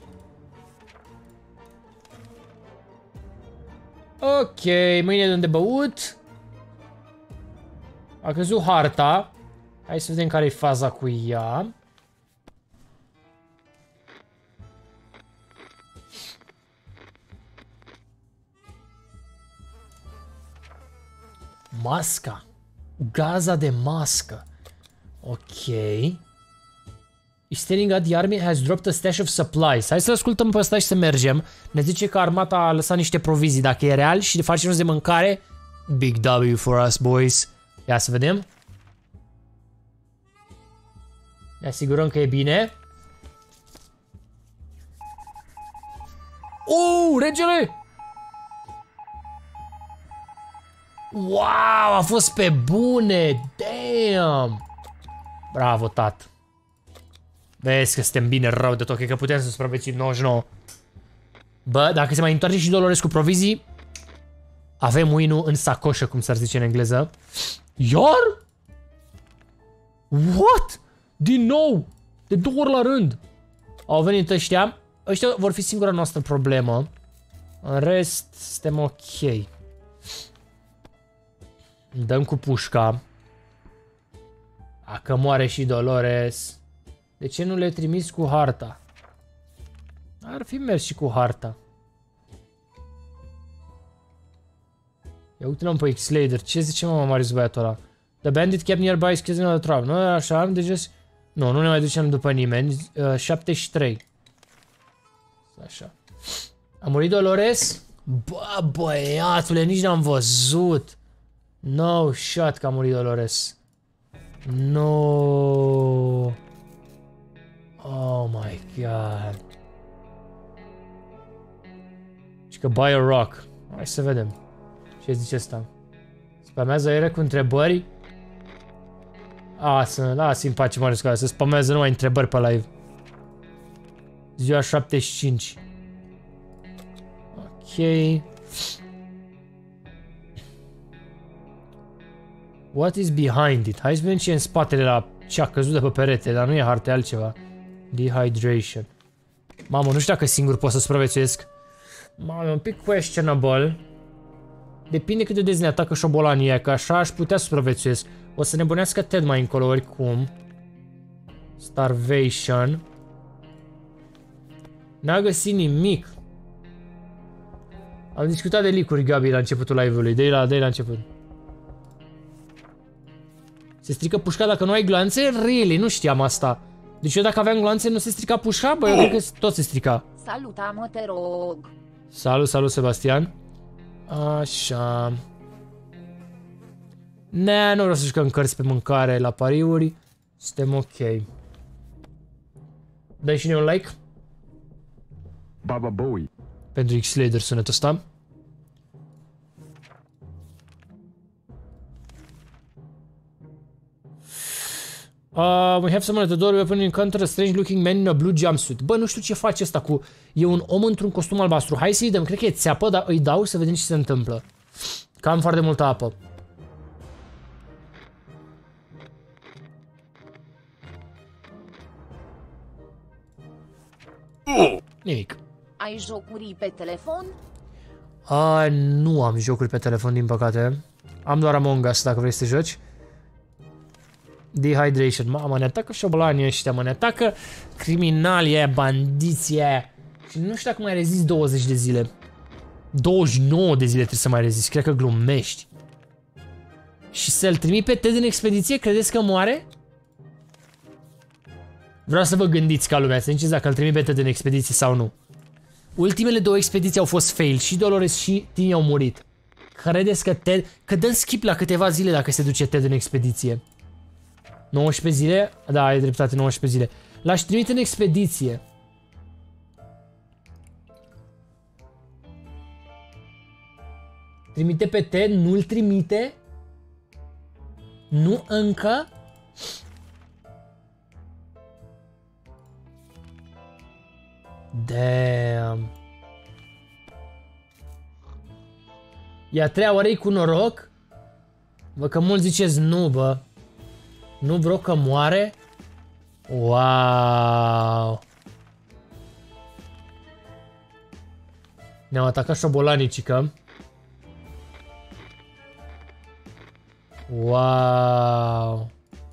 Ok, mâine de băut. A căzut harta. Hai să vedem care e faza cu ea. Masca. Gaza de mască. Ok. Is staring at the army has dropped a stash of supplies. Hai să ascultăm pe ăsta și să mergem. Ne zice că armata a lăsat niște provizii, dacă e real, și facem de mâncare. Big W for us, boys. Ia să vedem. Ne asigurăm că e bine. Oh, regele! Wow, a fost pe bune! Damn! Bravo, tat. Vezi că suntem bine rău de tot, cred că putem să supraviețuim nouăzeci și nouă. Bă, dacă se mai întoarce și Dolores cu provizii, avem win-ul în sacoșă, cum s-ar zice în engleză. Iar? What? Din nou? De două ori la rând. Au venit ăștia. Ăștia vor fi singura noastră problemă. În rest, suntem ok. Dăm cu pușca. Dacă moare și Dolores. De ce nu le trimis cu harta? Ar fi mers și cu harta. Ia uite-l pe X-Lader. Ce zice, mă, Marius, băiatul ăla? The bandit kept nearby is kissing the trap. Nu, așa, deci... Nu, nu ne mai ducem după nimeni. Uh, șaptezeci și trei. Așa. A murit Dolores? Bă, băiatule, nici n-am văzut. No shot că a murit Dolores. No. Oh my god. Și că buy a rock. Hai să vedem. Ce zice asta? Spamează ele cu întrebări? A, să las-i în pace, Marius, că să spamează numai întrebări pe live. Ziua șaptezeci și cinci. Ok. What is behind it? Hai să vedem ce e în spatele la ce a căzut de pe perete, dar nu e harte, altceva. Dehydration. Mamă, nu știu dacă singur pot să supraviețuiesc. Mamă, e un pic questionable. Depinde cât de des ne atacă șobolanii, că așa aș putea supraviețuiesc. O să nebunească Ted mai încolo oricum. Starvation. N-a găsit nimic. Am discutat de leak-uri, Gabi, la începutul live-ului. Dă-i la, dă-i la început. Se strică pușca dacă nu ai gloanțe? Really? Nu știam asta. Deci eu dacă aveam gloanțe nu se strica pușca? Bă, eu cred că tot se strica. Saluta-mă, te rog. Salut, salut, Sebastian. Așa. Ne, nu vreau să jucăm cărți pe mâncare la pariuri. Suntem ok. Dai și ne un like? Baba Bowie. Pentru X-Lader sunetul ăsta. Uh, we have someone at the door, we open encounter a strange looking man in a blue jumpsuit. Bă, nu știu ce face ăsta cu... E un om într-un costum albastru. Hai să-i dăm, cred că e țeapă, dar îi dau să vedem ce se întâmplă. Că am foarte multă apă. Nimic. Ai jocuri pe telefon? Uh, nu am jocuri pe telefon, din păcate. Am doar Among Us, dacă vrei să te joci. Dehydration. Mamă, ne atacă șobolanii ăștia, mă, ne atacă criminalii aia, bandiții aia. Și nu știu dacă mai rezist douăzeci de zile. douăzeci și nouă de zile trebuie să mai rezist, cred că glumești. Și să-l trimit pe Ted în expediție, credeți că moare? Vreau să vă gândiți ca lumea, să ziceți dacă îl trimit pe Ted în expediție sau nu. Ultimele două expediții au fost fail, și Dolores și Tini au murit. Credeți că Ted... Că dăm skip la câteva zile dacă se duce Ted în expediție. nouăsprezece zile? Da, ai dreptate, nouăsprezece zile. L-aș trimite în expediție. Trimite pe Ted? Nu-l trimite? Nu încă? Damn. E a treia oară cu noroc? Bă, că mulți ziceți nu, bă. Nu, bro, că moare? Wow. Ne-au atacat șobolanii, cică. Wow.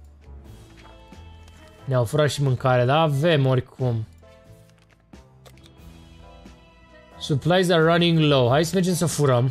Ne-au furat și mâncare, dar avem oricum. Supplies are running low. Hai să mergem să furăm.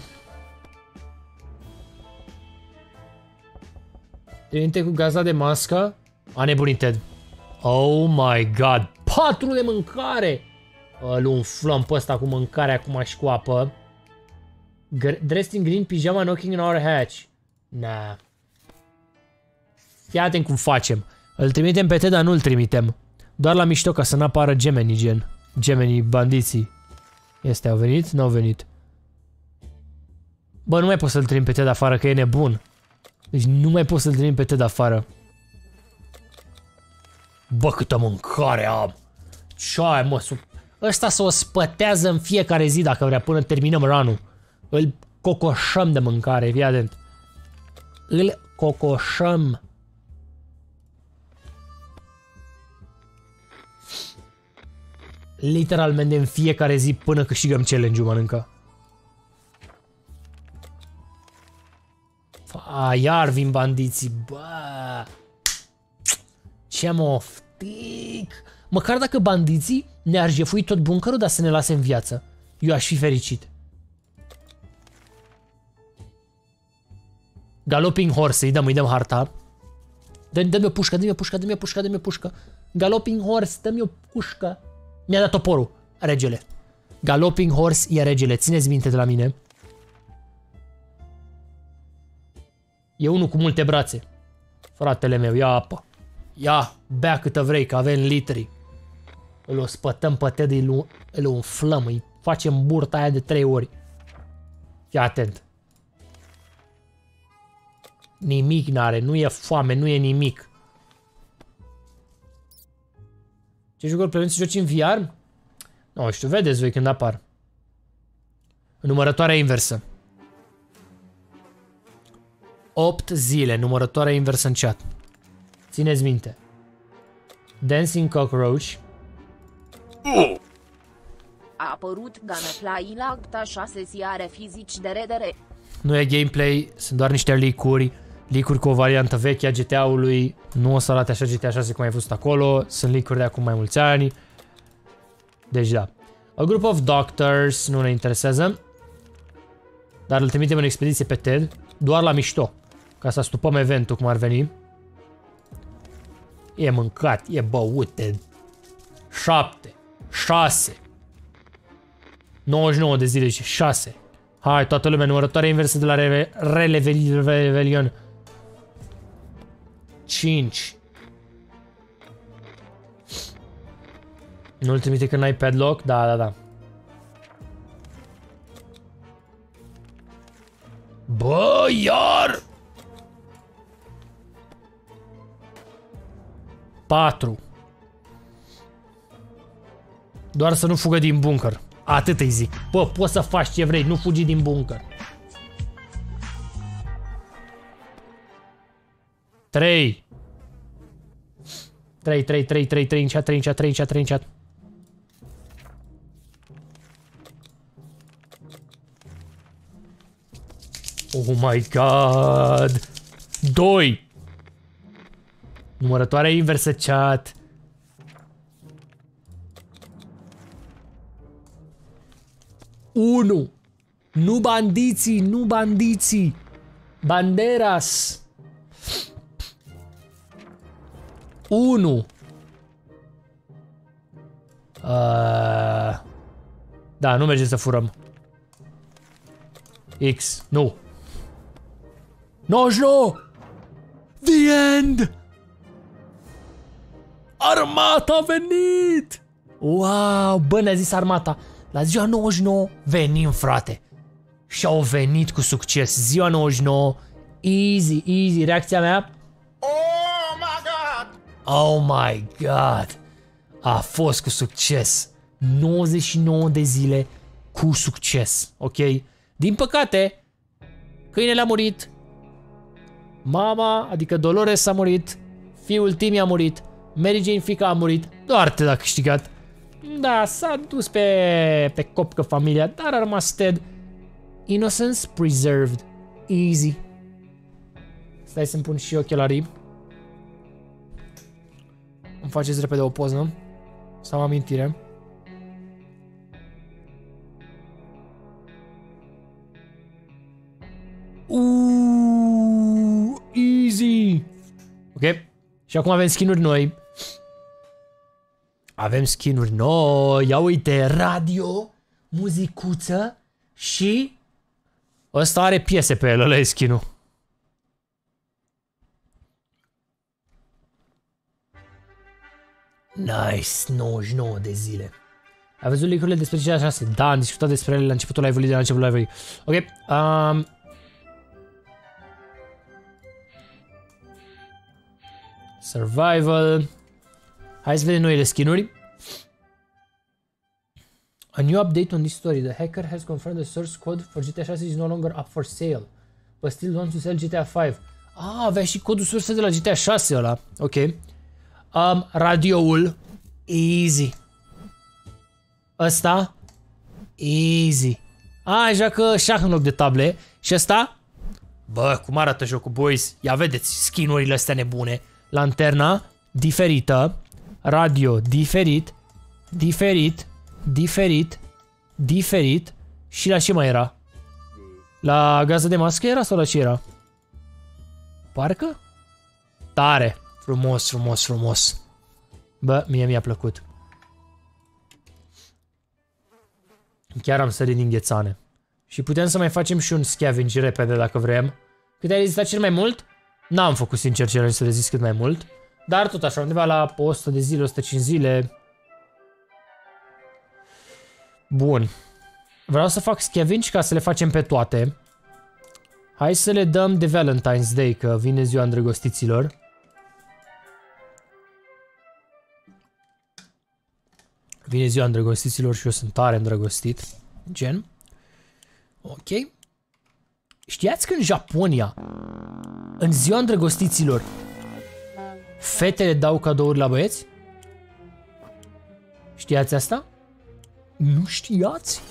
Trimite cu gaza de mască. A nebunit Ted. Oh my god. Patru de mâncare. Îl umflăm pe ăsta cu mâncare acum și cu apă. Dressed in green pyjama knocking on our hatch. Nah. Fii atent cum facem. Îl trimitem pe Ted, dar nu îl trimitem. Doar la mișto ca să n-apară gemenii gen. Gemenii, bandiții. Este, au venit? Nu au venit. Bă, nu mai pot să-l trimit pe Ted afară, că e nebun. Deci nu mai pot să-l trimit pe Ted afară. Bă, câtă mâncare am. Ce ai, mă? Ăsta să o spătează în fiecare zi dacă vrea, până terminăm run-ul. Îl cocoșăm de mâncare, fii atent. Îl cocoșăm. Literalmente în fiecare zi până câștigăm challenge-ul mănâncă. A, iar vin bandiții, bă. Ce moftic. Măcar dacă bandiții ne-ar jefui tot bunkerul, dar să ne lase în viață. Eu aș fi fericit. Galloping Horse, îi dăm, îi dăm harta. Dă-mi o pușcă, dă-mi o pușcă, dă-mi o pușcă, dă-mi o pușcă. Galloping Horse, dă-mi o pușcă. Mi-a dat toporul, regele. Galloping Horse e regele, țineți minte de la mine. E unul cu multe brațe. Fratele meu, ia apă. Ia, bea câtă vrei, că avem litri. Îl o spătăm pe Ted, îl, îl umflăm, îi facem burta aia de trei ori. Fii atent. Nimic n-are, nu e foame, nu e nimic. Ce jucări plănuiți să joci în V R? Nu știu, vedeți voi când apar. Numărătoarea inversă. opt zile, numărătoarea inversă în chat. Țineți minte. Dancing Cockroach. A apărut Gunplay la acta șase ziare fizici de redere. Nu e gameplay, sunt doar niște leak-uri. Leak-uri cu o variantă veche a G T A-ului. Nu o să arate așa G T A șase cum ai văzut acolo. Sunt leak-uri de acum mai mulți ani. Deci da. A group of doctors. Nu ne interesează. Dar îl trimitem în expediție pe Ted. Doar la mișto. Ca să astupăm eventul cum ar veni. E mâncat, e băut, Ted. șapte. șase. nouăzeci și nouă de zile și șase. Hai, toată lumea, numărătoare inversă de la Relevelion. cinci. Nu-l trimite când ai padlock? Da, da, da. Bă, iar! patru. Doar să nu fugă din bunker. Atât îi zic. Bă, poți să faci ce vrei, nu fugi din bunker. trei. trei, trei, trei, trei, trei în chat, trei în chat, trei în chat, trei în chat. Oh my god. doi. Numărătoarea inversă, chat. unu. Nu bandiții, nu bandiții. Banderas. unu. Uh, da, nu merge să furăm. X, nu. nouăzeci și nouă. The end. Armata a venit. Wow, bă, ne-a zis armata. La ziua nouăzeci și nouă venim, frate. Și au venit cu succes. Ziua nouăzeci și nouă. Easy, easy. Reacția mea? Oh my god! Oh my god. A fost cu succes. nouăzeci și nouă de zile cu succes. Ok? Din păcate, câinele a murit. Mama, adică Dolores a murit. Fiul Timmy a murit. Mary Jane, fiica, a murit. Doar Ted a câștigat. Da, s-a dus pe, pe copcă familia, dar a rămas Ted. Innocence preserved. Easy. Stai să-mi pun și ochelarii. Îmi faceți repede o poză. Să am amintire. Uuuu, easy. Ok. Și acum avem skin-uri noi. Avem skin-uri noi. Ia uite, radio, muzicuță și ăsta are piese pe el, ăla e skin-ul. Nice, nouăzeci și nouă de zile. Ai văzut link-urile despre G T A șase? Da, am discutat despre ele la începutul live-ului, de la începutul live-ului. Ok, um... Survival. Hai să vedem noile skin-uri. A new update on this story. The hacker has confirmed the source code for G T A șase is no longer up for sale, but still wants to sell G T A cinci. Ah, avea și codul sursă de la G T A șase ăla. Ok. Um, radioul. Easy. Ăsta. Easy. Ah, joacă șah în loc de table. Și ăsta? Bă, cum arată jocul, boys? Ia vedeți skin-urile astea nebune. Lanterna diferită. Radio diferit. Diferit. Diferit. Diferit. Și la ce mai era? La gază de mască era sau la ce era? Parcă? Tare. Frumos, frumos, frumos. Bă, mie mi-a plăcut. Chiar am sărit din ghețane. Și putem să mai facem și un scavenge repede dacă vrem. Cât ai rezistat cel mai mult? N-am făcut sincer ce să rezist cât mai mult. Dar tot așa, undeva la o sută de zile, o sută cinci zile. Bun. Vreau să fac scavenge ca să le facem pe toate. Hai să le dăm de Valentine's Day, că vine ziua îndrăgostiților. Vine ziua îndrăgostiților și eu sunt tare îndrăgostit. Gen. Ok. Știați că în Japonia, în ziua îndrăgostiților, fetele dau cadouri la băieți? Știați asta? Nu știați?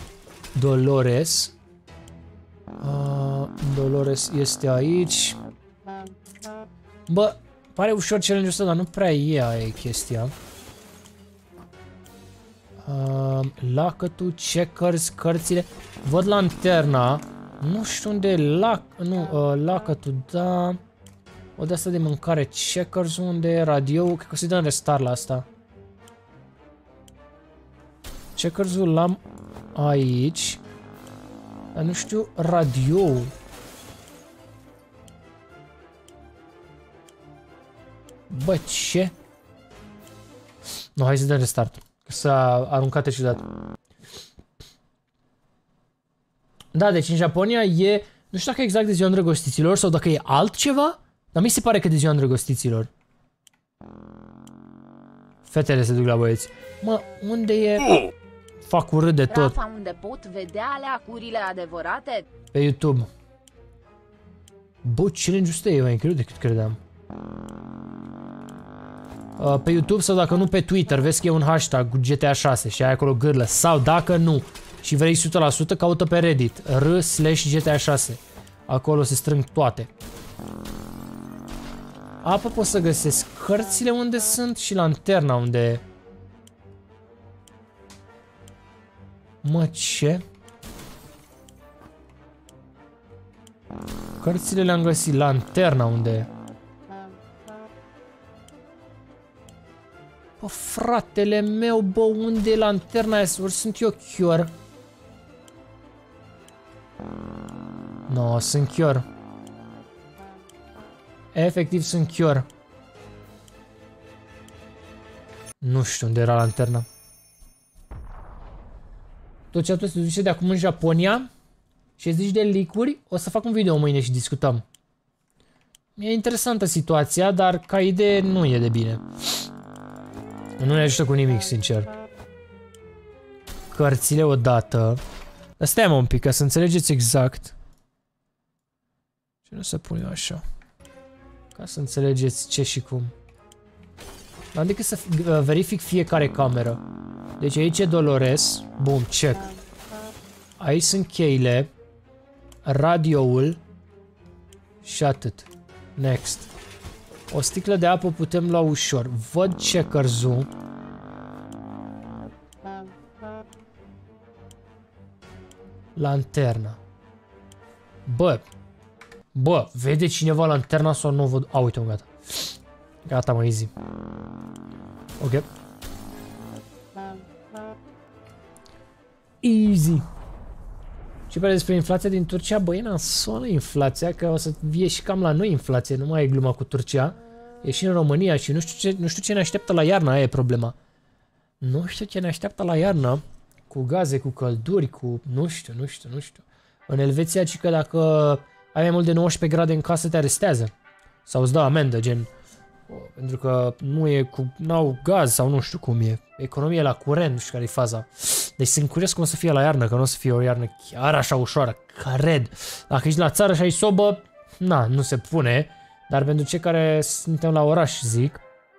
Dolores. Uh, Dolores este aici. Bă, pare ușor challenge-ul ăsta, dar nu prea e aia e chestia. Uh, lacătul, checkers, cărțile. Văd lanterna. Nu știu unde e lac... Nu, uh, lacătul, da... O de asta de mâncare. Checkers, unde e radio? Cred că o să-i dăm restart la asta. Checkers-ul l-am aici. Dar nu știu radio. Bă, ce? Nu, hai să dăm restart. S-a aruncat ciudat. Da, deci în Japonia e... Nu știu dacă e exact de ziua îndrăgostiților sau dacă e altceva, dar mi se pare că de ziua îndrăgostiților. Fetele se duc la băieți. Mă, unde e... Fac urât de tot. Rafa, unde pot vedea leacurile adevărate? Pe YouTube. Bă, challenge-ul ăsta e mai incredibil decât credeam. Uh, pe YouTube sau dacă nu pe Twitter, vezi că e un hashtag cu G T A șase și ai acolo gârlă. Sau dacă nu și vrei o sută la sută, caută pe Reddit r slash G T A șase. Acolo se strâng toate. Apă pot să găsesc cărțile unde sunt și lanterna unde e. Mă, ce? Cărțile le-am găsit, lanterna unde e. Bă, fratele meu, bă, unde e lanterna aia? Ori sunt eu chior? No, sunt chior. Efectiv sunt chior. Nu știu unde era lanterna. Tot ce atunci se duce de acum în Japonia și zici de leak-uri, o să fac un video mâine și discutăm. E interesantă situația, dar ca idee nu e de bine. Nu ne ajută cu nimic, sincer. Cărțile odată. Dar stai mă un pic, ca să înțelegeți exact. Ce nu se pune așa? Ca să înțelegeți ce și cum. Am decât să verific fiecare cameră. Deci aici e Dolores. Bun, check. Aici sunt cheile. Radioul. Și atât. Next. O sticlă de apă putem lua ușor. Văd checkers-ul. Lanterna. Bă. Bă, vede cineva lanterna sau nu văd? A, uite-o, gata. Gata, mă, easy. Ok. Easy. Ce pare despre inflația din Turcia? Băi, e nasoală inflația, că o să vie și cam la noi inflație, nu mai e gluma cu Turcia. E și în România și nu știu ce, nu știu ce ne așteaptă la iarnă, aia e problema. Nu știu ce ne așteaptă la iarnă, cu gaze, cu călduri, cu... Nu știu, nu știu, nu știu. În Elveția, ci că dacă ai mai mult de nouăsprezece grade în casă, te arestează. Sau îți dă amendă, gen... Pentru că nu e cu... n-au gaz sau nu știu cum e. Economie la curent, nu știu care e faza. Deci sunt curios cum o să fie la iarnă, că nu o să fie o iarnă chiar așa ușoară. Cred. Dacă ești la țară și ai sobă, na, nu se pune. Dar pentru cei care suntem la oraș, zic.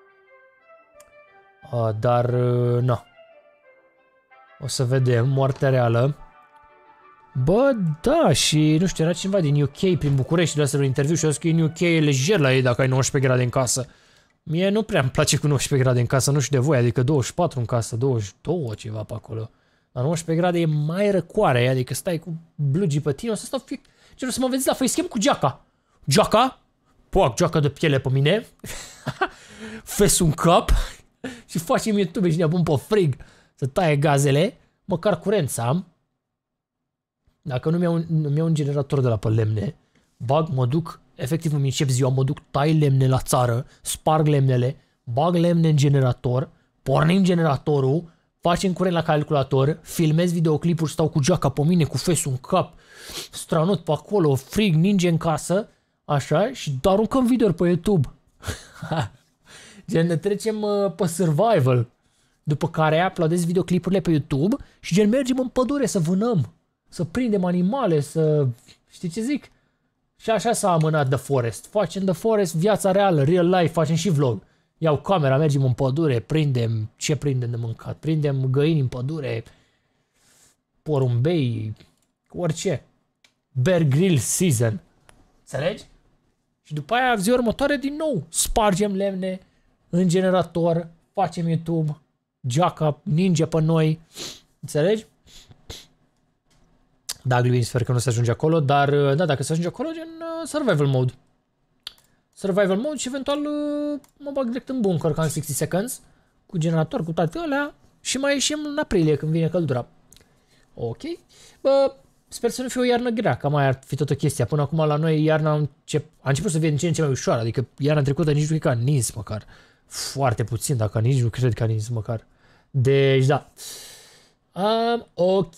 Uh, dar, uh, na. O să vedem, moartea reală. Bă, da, și nu știu, era cineva din U K prin București, de să un interviu și a zis că în U K e lejer la ei dacă ai nouăsprezece grade în casă. Mie nu prea îmi place cu nouăsprezece grade în casă, nu știu de voi, adică douăzeci și patru în casă, douăzeci și doi ceva pe acolo. La nouăsprezece grade e mai răcoare, adică stai cu blugii pe tine, o să stau fie... Ce, o să mă vedeți la facecam cu geaca. Geaca? Poac, geaca de piele pe mine. Fes un cap și facem YouTube și ne pun pe frig să taie gazele, măcar curent să am. Dacă nu mi-au un, mi un generator de la pe lemne, bag, mă duc, efectiv îmi încep ziua, mă duc, tai lemne la țară, sparg lemnele, bag lemne în generator, pornim generatorul, facem curent la calculator, filmez videoclipuri, stau cu geaca pe mine, cu fesul în cap, stranut pe acolo, frig, ninge în casă, așa, și aruncăm video pe YouTube. Gen, ne trecem uh, pe survival. După care uploadez videoclipurile pe YouTube și gen mergem în pădure să vânăm. Să prindem animale, să... Știi ce zic? Și așa s-a amânat The Forest. Facem The Forest, viața reală, real life, facem și vlog. Iau camera, mergem în pădure, prindem... Ce prindem de mâncat? Prindem găini în pădure, porumbei, orice. Bear Grill season. Înțelegi? Și după aia, ziua următoare, din nou, spargem lemne în generator, facem YouTube, geaca, ninja pe noi, înțelegi? Da, glumim, sper că nu se ajunge acolo, dar da, dacă se ajunge acolo, gen uh, survival mode. Survival mode și eventual uh, mă bag direct în bunker ca în sixty seconds, cu generator, cu toate alea și mai ieșim în aprilie când vine căldura. Ok. Bă, sper să nu fie o iarnă grea, că mai ar fi tot o chestie. Până acum la noi iarna a, încep, a început să fie din ce în ce mai ușoară, adică iarna trecută nici nu cred că a nins măcar. Foarte puțin, dacă nici nu cred că a nins măcar. Deci da. Um, ok.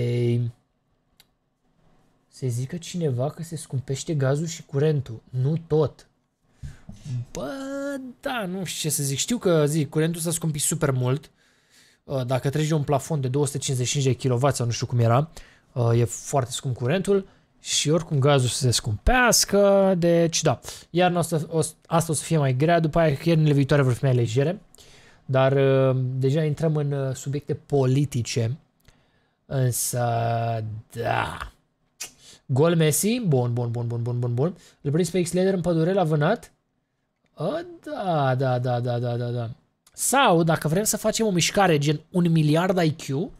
Se zică cineva că se scumpește gazul și curentul. Nu tot. Bă, da, nu știu ce să zic. Știu că, zic, curentul s-a scumpit super mult. Dacă treci de un plafon de două sute cincizeci și cinci de kilowați sau nu știu cum era, e foarte scump curentul și oricum gazul să se scumpească. Deci, da, iarna asta o, asta o să fie mai grea, după aia iernile viitoare vor fi mai legere. Dar deja intrăm în subiecte politice. Însă, da... Gol Messi, bun, bun, bun, bun, bun, bun, bun. Îl prins pe X-Lader în pădure, l-a vânat? A, da, da, da, da, da, da, da. Sau, dacă vrem să facem o mișcare gen un miliard I Q, uh,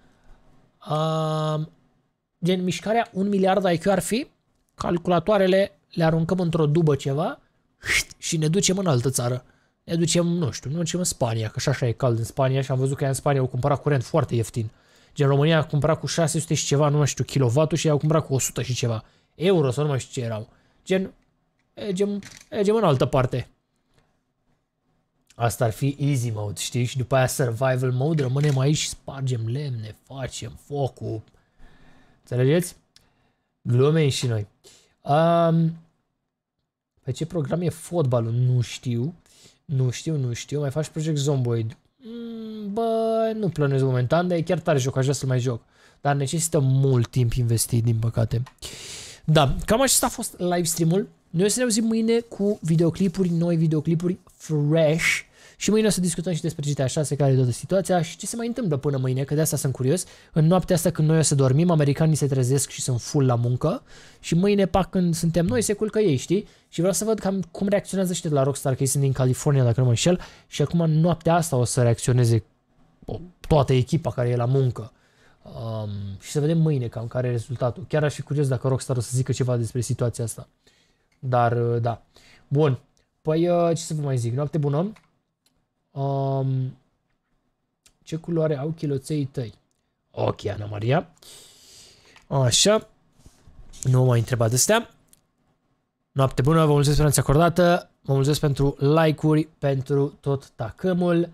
gen mișcarea un miliard I Q ar fi, calculatoarele le aruncăm într-o dubă ceva și ne ducem în altă țară. Ne ducem, nu știu, ne ducem în Spania, că și așa e cald în Spania și am văzut că în Spania au cumpărat curent foarte ieftin. Gen România a cumpărat cu șase sute și ceva, nu mai știu, kilovatul și ei au cumpărat cu o sută și ceva. Euro sau nu mai știu ce erau. Gen, mergem, mergem în altă parte. Asta ar fi easy mode, știi? Și după aia survival mode, rămânem aici și spargem lemne, facem focul. Înțelegeți? Glumei și noi. Um, pe ce program e fotbalul? Nu știu. Nu știu, nu știu. Mai faci Project Zomboid? Mm, bă, nu planez momentan, dar e chiar tare joc, aș vrea să-l mai joc. Dar necesită mult timp investit, din păcate. Da, cam așa a fost live stream-ul. Noi o să ne auzim mâine cu videoclipuri, noi videoclipuri fresh. Și mâine o să discutăm și despre G T A șase, care e toată situația și ce se mai întâmplă până mâine, că de asta sunt curios. În noaptea asta când noi o să dormim, americanii se trezesc și sunt full la muncă. Și mâine, pac, când suntem noi, se culcă ei, știi? Și vreau să văd cam cum reacționează ăștia de la Rockstar, că ei sunt din California, dacă nu mă înșel. Și acum noaptea asta o să reacționeze toată echipa care e la muncă. Um, și să vedem mâine cam care e rezultatul. Chiar aș fi curios dacă Rockstar o să zică ceva despre situația asta. Dar, da. Bun. Păi, ce să vă mai zic? Noapte bună. Um, ce culoare au chiloței tăi? Ok, Ana Maria. Așa. Nu m-am mai întrebat de astea. Noapte bună, vă mulțumesc pentru atenția acordată. Vă mulțumesc pentru like-uri, pentru tot tacâmul.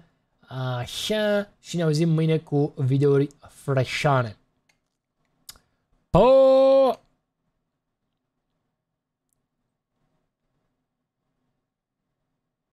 Așa. Și ne auzim mâine cu videouri freșane. Po!